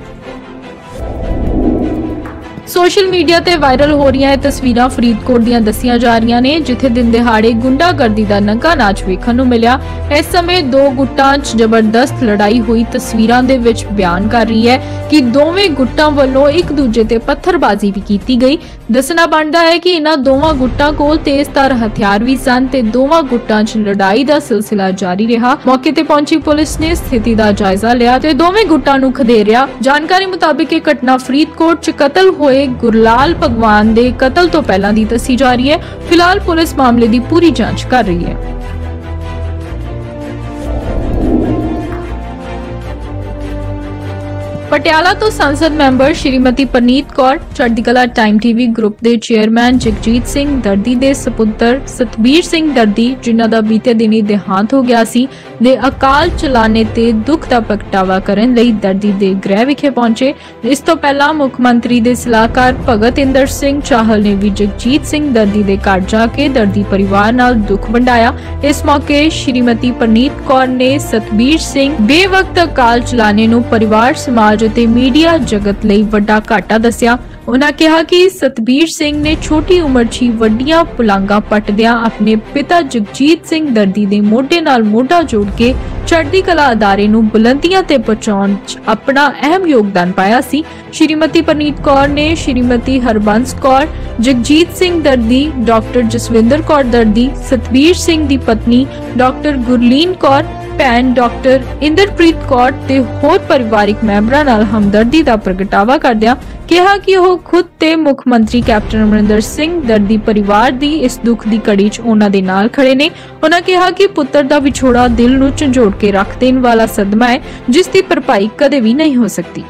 [SPEAKER 1] ਸੋਸ਼ਲ ਮੀਡੀਆ ਤੇ ਵਾਇਰਲ ਹੋ ਰਹੀਆਂ ਇਹ ਤਸਵੀਰਾਂ ਫਰੀਦਕੋਟ ਦੀਆਂ ਦੱਸੀਆਂ ਜਾ ਰਹੀਆਂ ਨੇ, ਜਿੱਥੇ ਦਿਨ ਦਿਹਾੜੇ ਗੁੰਡਾਗਰਦੀ ਦਾ ਨੰਗਾ ਨਾਚ ਵੇਖਣ ਨੂੰ ਮਿਲਿਆ। ਇਸ ਸਮੇਂ ਦੋ ਗੁੱਟਾਂ 'ਚ ਜ਼ਬਰਦਸਤ ਲੜਾਈ ਹੋਈ ਤਸਵੀਰਾਂ ਦੇ ਵਿੱਚ ਬਿਆਨ ਕਰ ਰਹੀ ਹੈ ਕਿ ਦੋਵੇਂ ਗੁੱਟਾਂ ਵੱਲੋਂ ਇੱਕ ਦੂਜੇ ਤੇ ਪੱਥਰਬਾਜ਼ੀ ਵੀ ਕੀਤੀ ਗਈ। ਦੱਸਣਾ ਬਣਦਾ ਹੈ ਕਿ ਇਹਨਾਂ ਦੋਵਾਂ ਗੁੱਟਾਂ ਕੋਲ ਤੇਜ਼ਧਾਰ ਹਥਿਆਰ ਵੀ ਸਨ ਤੇ ਦੋਵਾਂ ਗੁੱਟਾਂ 'ਚ ਲੜਾਈ ਦਾ ਸਿਲਸਿਲਾ ਜਾਰੀ ਰਿਹਾ। ਮੌਕੇ ਤੇ ਪਹੁੰਚੀ ਪੁਲਿਸ ਨੇ ਸਥਿਤੀ ਦਾ ਜਾਇਜ਼ਾ ਲਿਆ ਤੇ ਦੋਵੇਂ ਗੁੱਟਾਂ ਨੂੰ ਖਦੇਰਿਆ। ਜਾਣਕਾਰੀ ਮੁਤਾਬਿਕ ਇਹ ਘਟਨਾ ਫਰੀਦਕੋਟ 'ਚ ਕਤਲ ਹੋਏ ਗੁਰਲਾਲ ਭਗਵਾਨ ਦੇ ਕਤਲ ਤੋਂ ਪਹਿਲਾਂ ਦੀ ਦੱਸੀ ਜਾ ਰਹੀ ਹੈ। ਫਿਲਹਾਲ ਪੁਲਿਸ ਮਾਮਲੇ ਦੀ ਪੂਰੀ ਜਾਂਚ ਕਰ ਰਹੀ ਹੈ। ਪਟਿਆਲਾ ਤੋਂ ਸੰਸਦ member Shrimati Preneet Kaur, Chardi Kala time TV group ਦੇ ਚੇਅਰਮੈਨ ਜਗਜੀਤ ਸਿੰਘ ਦਰਦੀ ਦੇ ਸਪੁੱਤਰ ਸਤਬੀਰ ਸਿੰਘ ਦਰਦੀ, ਜਿਨ੍ਹਾਂ ਦਾ ਬੀਤੇ ਦਿਨੀ ਦੇਹਾਂਤ ਹੋ ਗਿਆ ਸੀ, ਦੇ ਅਕਾਲ ਚਲਾਣੇ ਤੇ ਦੁੱਖ ਦਾ ਪ੍ਰਗਟਾਵਾ ਕਰਨ ਲਈ ਦਰਦੀ ਦੇ ਗ੍ਰਹਿ ਵਿਖੇ ਪਹੁੰਚੇ। ਇਸ ਤੋਂ ਪਹਿਲਾਂ ਮੁੱਖ ਮੰਤਰੀ ਦੇ ਸਲਾਹਕਾਰ ਭਗਤ ਇੰਦਰ ਸਿੰਘ ਚਾਹਲ ਨੇ ਵੀ ਜਗਜੀਤ ਸਿੰਘ ਦਰਦੀ ਦੇ ਘਰ ਜਾ ਕੇ ਦਰਦੀ ਪਰਿਵਾਰ ਨਾਲ ਦੁੱਖ ਵੰਡਾਇਆ। ਇਸ ਮੌਕੇ ਸ਼੍ਰੀਮਤੀ ਪਰਨੀਤ ਕੌਰ ਨੇ ਸਤਬੀਰ ਸਿੰਘ ਬੇਵਕਤ ਅਕਾਲ ਚਲਾਣੇ ਨੂੰ ਪਰਿਵਾਰ, ਸਮਾਜ ਅਤੇ ਮੀਡੀਆ ਜਗਤ ਲਈ ਵੱਡਾ ਘਾਟਾ ਦੱਸਿਆ। ਉਹਨਾਂ ਕਿਹਾ ਕਿ ਸਤਬੀਰ ਸਿੰਘ ਨੇ ਛੋਟੀ ਉਮਰ 'ਚ ਹੀ ਵੱਡੀਆਂ ਪੁਲਾਂਘਾਂ ਪੱਟਦਿਆਂ ਆਪਣੇ ਪਿਤਾ ਜਗਜੀਤ ਸਿੰਘ ਦਰਦੀ ਦੇ ਮੋਢੇ ਨਾਲ ਮੋਢਾ ਜੋੜ ਕੇ ਚੜ੍ਹਦੀ ਕਲਾ ਅਦਾਰੇ ਨੂੰ ਬੁਲੰਦੀਆਂ ਤੇ ਪਹੁੰਚਾਉਣ 'ਚ ਆਪਣਾ ਅਹਿਮ ਯੋਗਦਾਨ ਪਾਇਆ ਸੀ। ਸ਼੍ਰੀਮਤੀ ਪਰਨੀਤ ਕੌਰ ਨੇ ਸ਼੍ਰੀਮਤੀ ਹਰਬੰਸ ਕੌਰ, ਜਗਜੀਤ ਸਿੰਘ ਦਰਦੀ, ਡਾਕਟਰ ਜਸਵਿੰਦਰ ਕੌਰ ਦਰਦੀ, ਸਤਬੀਰ ਸਿੰਘ ਦੀ ਪਤਨੀ ਡਾਕਟਰ ਗੁਰਲੀਨ ਕੌਰ, ਭੈਣ ਡਾਕਟਰ ਇੰਦਰਪ੍ਰੀਤ ਕੌਰ ਤੇ ਹੋਰ ਪਰਿਵਾਰਿਕ ਮੈਂਬਰਾਂ ਨਾਲ ਹਮਦਰਦੀ ਦਾ ਪ੍ਰਗਟਾਵਾ ਕਰਦਿਆਂ ਕਿਹਾ ਕਿ ਉਹ ਖੁਦ ਤੇ ਮੁੱਖ ਮੰਤਰੀ ਕੈਪਟਨ ਅਮਰਿੰਦਰ ਸਿੰਘ ਦਰਦੀ ਪਰਿਵਾਰ ਦੀ ਇਸ ਦੁੱਖ ਦੀ ਘੜੀ 'ਚ ਉਹਨਾਂ ਦੇ ਨਾਲ ਖੜੇ ਨੇ। ਉਹਨਾਂ ਕਿਹਾ ਕਿ ਪੁੱਤਰ ਦਾ ਵਿਛੋੜਾ ਦਿਲ ਨੂੰ ਝੰਜੋੜ ਕੇ ਰੱਖ ਦੇਣ ਵਾਲਾ ਸਦਮਾ ਹੈ, ਜਿਸ ਦੀ ਭਰਪਾਈ ਕਦੇ ਵੀ ਨਹੀਂ ਹੋ ਸਕਦੀ।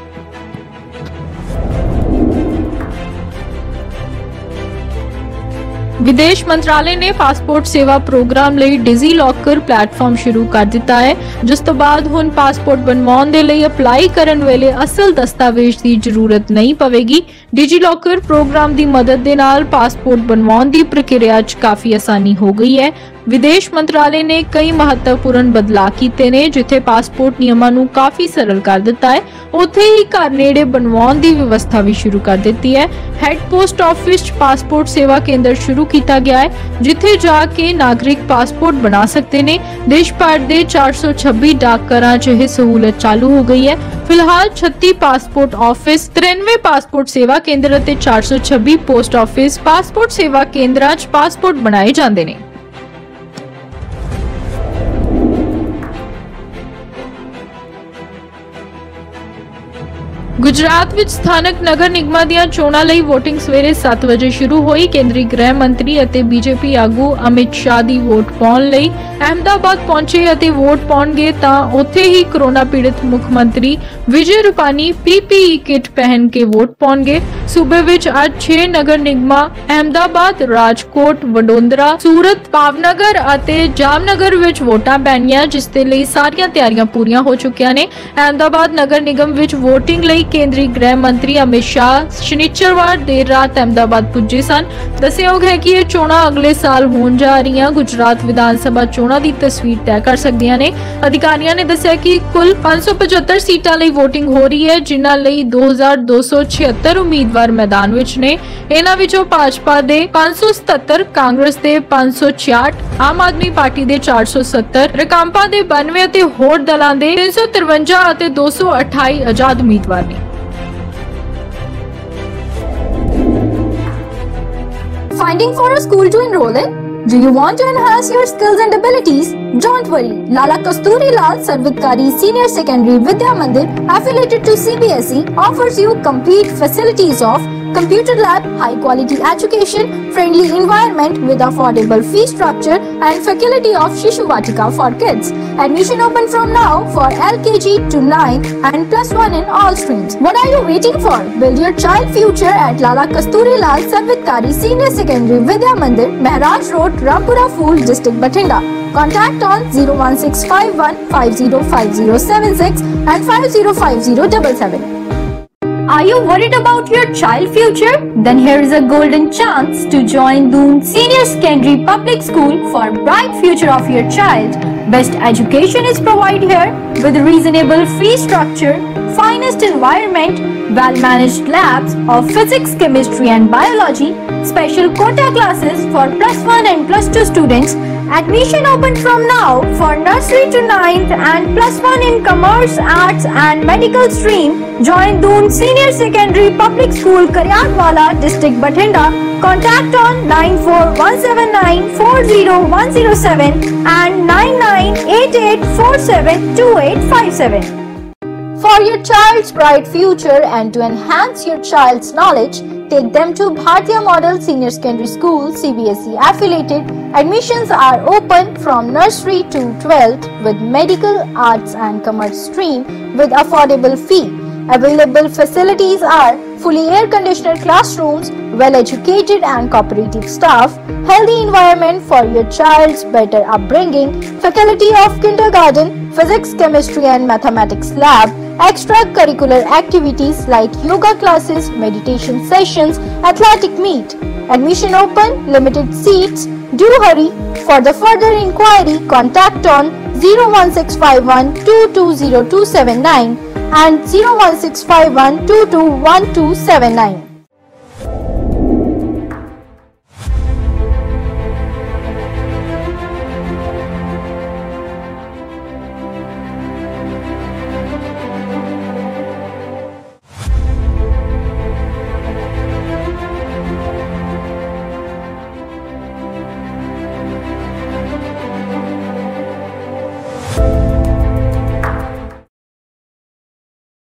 [SPEAKER 1] विदेश मंत्रालय ने पासपोर्ट सेवा प्रोग्राम ਲਈ डिजी लॉकर प्लेटफॉर्म शुरू कर ਦਿੱਤਾ ਹੈ, ਜਿਸ ਤੋਂ ਬਾਅਦ ਹੁਣ ਪਾਸਪੋਰਟ ਬਣਵਾਉਣ ਦੇ ਲਈ ਅਪਲਾਈ ਕਰਨ ਵੇਲੇ ਅਸਲ ਦਸਤਾਵੇਜ਼ ਦੀ ਜ਼ਰੂਰਤ ਨਹੀਂ ਪਵੇਗੀ। डिजी लॉकर प्रोग्राम ਦੀ ਮਦਦ ਦੇ ਨਾਲ ਪਾਸਪੋਰਟ ਬਣਵਾਉਣ ਦੀ ਪ੍ਰਕਿਰਿਆ 'ਚ ਕਾਫੀ ਆਸਾਨੀ ਹੋ ਗਈ ਹੈ। विदेश मंत्रालय ने कई महत्वपूर्ण बदलाव किए ने, जिथे पासपोर्ट नियमां नूं काफी सरल कर दिता है, उत्थे ही घर नेड़े बनवाउण दी व्यवस्था भी शुरू कर दी है। हैड पोस्ट ऑफिस पासपोर्ट सेवा केंद्र शुरू किया गया है, जिथे जाके नागरिक पासपोर्ट बना सकते ने। देश भर दे चार सौ छब्बीस डाकघरां च यह सहूलत चालू हो गई है। फिलहाल छत्तीस पासपोर्ट ऑफिस, तिरानवे पासपोर्ट सेवा केंद्र ते चार सौ छब्बीस पोस्ट ऑफिस पासपोर्ट सेवा केंद्रां च पासपोर्ट बनाए जाते हैं। गुजरात विच स्थानक नगर निगमां दीआं चोणां लई वोटिंग सवेरे सत्त वजे शुरू हुई। केंद्रीय गृह मंत्री अते बीजेपी आगू अमित शाह दी वोट पाउण लई अहमदाबाद पहुंचे अते वोट पाउणगे तां उत्थे ही कोरोना पीड़ित मुख मंत्री विजय रूपानी पीपीई किट पहन के वोट पाउणगे। सूबे विच अज छे नगर निगमां अहमदाबाद, राजकोट, वडोदरा, सूरत, भावनगर अते जामनगर विच वोटां पैणीਆਂ, जिस दे लई सारीआं तैयारियां पूरीआं हो चुकीआं ने। अहमदाबाद नगर निगम विच वोटिंग लई केंद्रीय गृह मंत्री अमित शाह शनिचरवार देर रात अहमदाबाद पुजे सन। दस्सयोग है कि ये चोणां अगले साल होण जा रहीआं गुजरात विधान सभा चोणां दी तस्वीर तय कर सकदियां ने। अधिकारियों ने दस्सिया कि कुल पांच सौ पचहत्तर सीटां लई वोटिंग हो रही है, जिन्हां लई दो हजार दो सौ छिहत्तर उम्मीदवार मैदान विच ने। इन्हां विचों भाजपा दे पांच सौ सतहत्तर, कांग्रेस दे पांच सौ छियाठ, आम आदमी पार्टी दे चार सौ सत्तर, रकांपा दे बानवे अते होर दलां दे तीन सौ तिरवंजा अते दो सौ अठाई आजाद उम्मीदवार ने।
[SPEAKER 7] Finding for a school to enroll in? Do you want to enhance your skills and abilities? Don't worry, Lala Kasturi Lal Sarvitkari Senior Secondary Vidya Mandir, affiliated to C B S E, offers you complete facilities of computer lab, high quality education, friendly environment with affordable fee structure and faculty of Shishu Vatika for kids. Admission open from now for L K G to nine and plus one in all streams. What are you waiting for? Build your child future at Lala Kasturi Lal Sarvitkari Senior Secondary Vidya Mandir, Maharaj Road, Rampura Fool, District Bathinda. Contact on zero one six five one five zero five zero seven six and five zero five zero seven seven. Are you worried about your child future? Then here is a golden chance to join Doon Senior Secondary Public School for bright future of your child. Best education is provided here with reasonable fee structure, finest environment, well-managed labs of physics, chemistry and biology, special quota classes for plus one and plus two students. Admission open from now for nursery to ninth and plus one in commerce, arts and medical stream. Join Doon Senior Secondary Public School, Karyatwala, District Bathinda. Contact on nine four one seven nine four zero one zero seven and nine nine eight eight four seven two eight five seven. For your child's bright future and to enhance your child's knowledge, take them to Bhartiya Model Senior Secondary School, C B S E affiliated. Admissions are open from nursery to twelfth with medical, arts and commerce stream with affordable fee. Available facilities are fully air-conditioned classrooms, well-educated and cooperative staff, healthy environment for your child's better upbringing, faculty of kindergarten, physics, chemistry and mathematics lab, extracurricular activities like yoga classes, meditation sessions, athletic meet. Admission open, limited seats. Do hurry. For the further inquiry, contact on zero one six five one two two zero two seven nine and zero one six five one two two one two seven nine.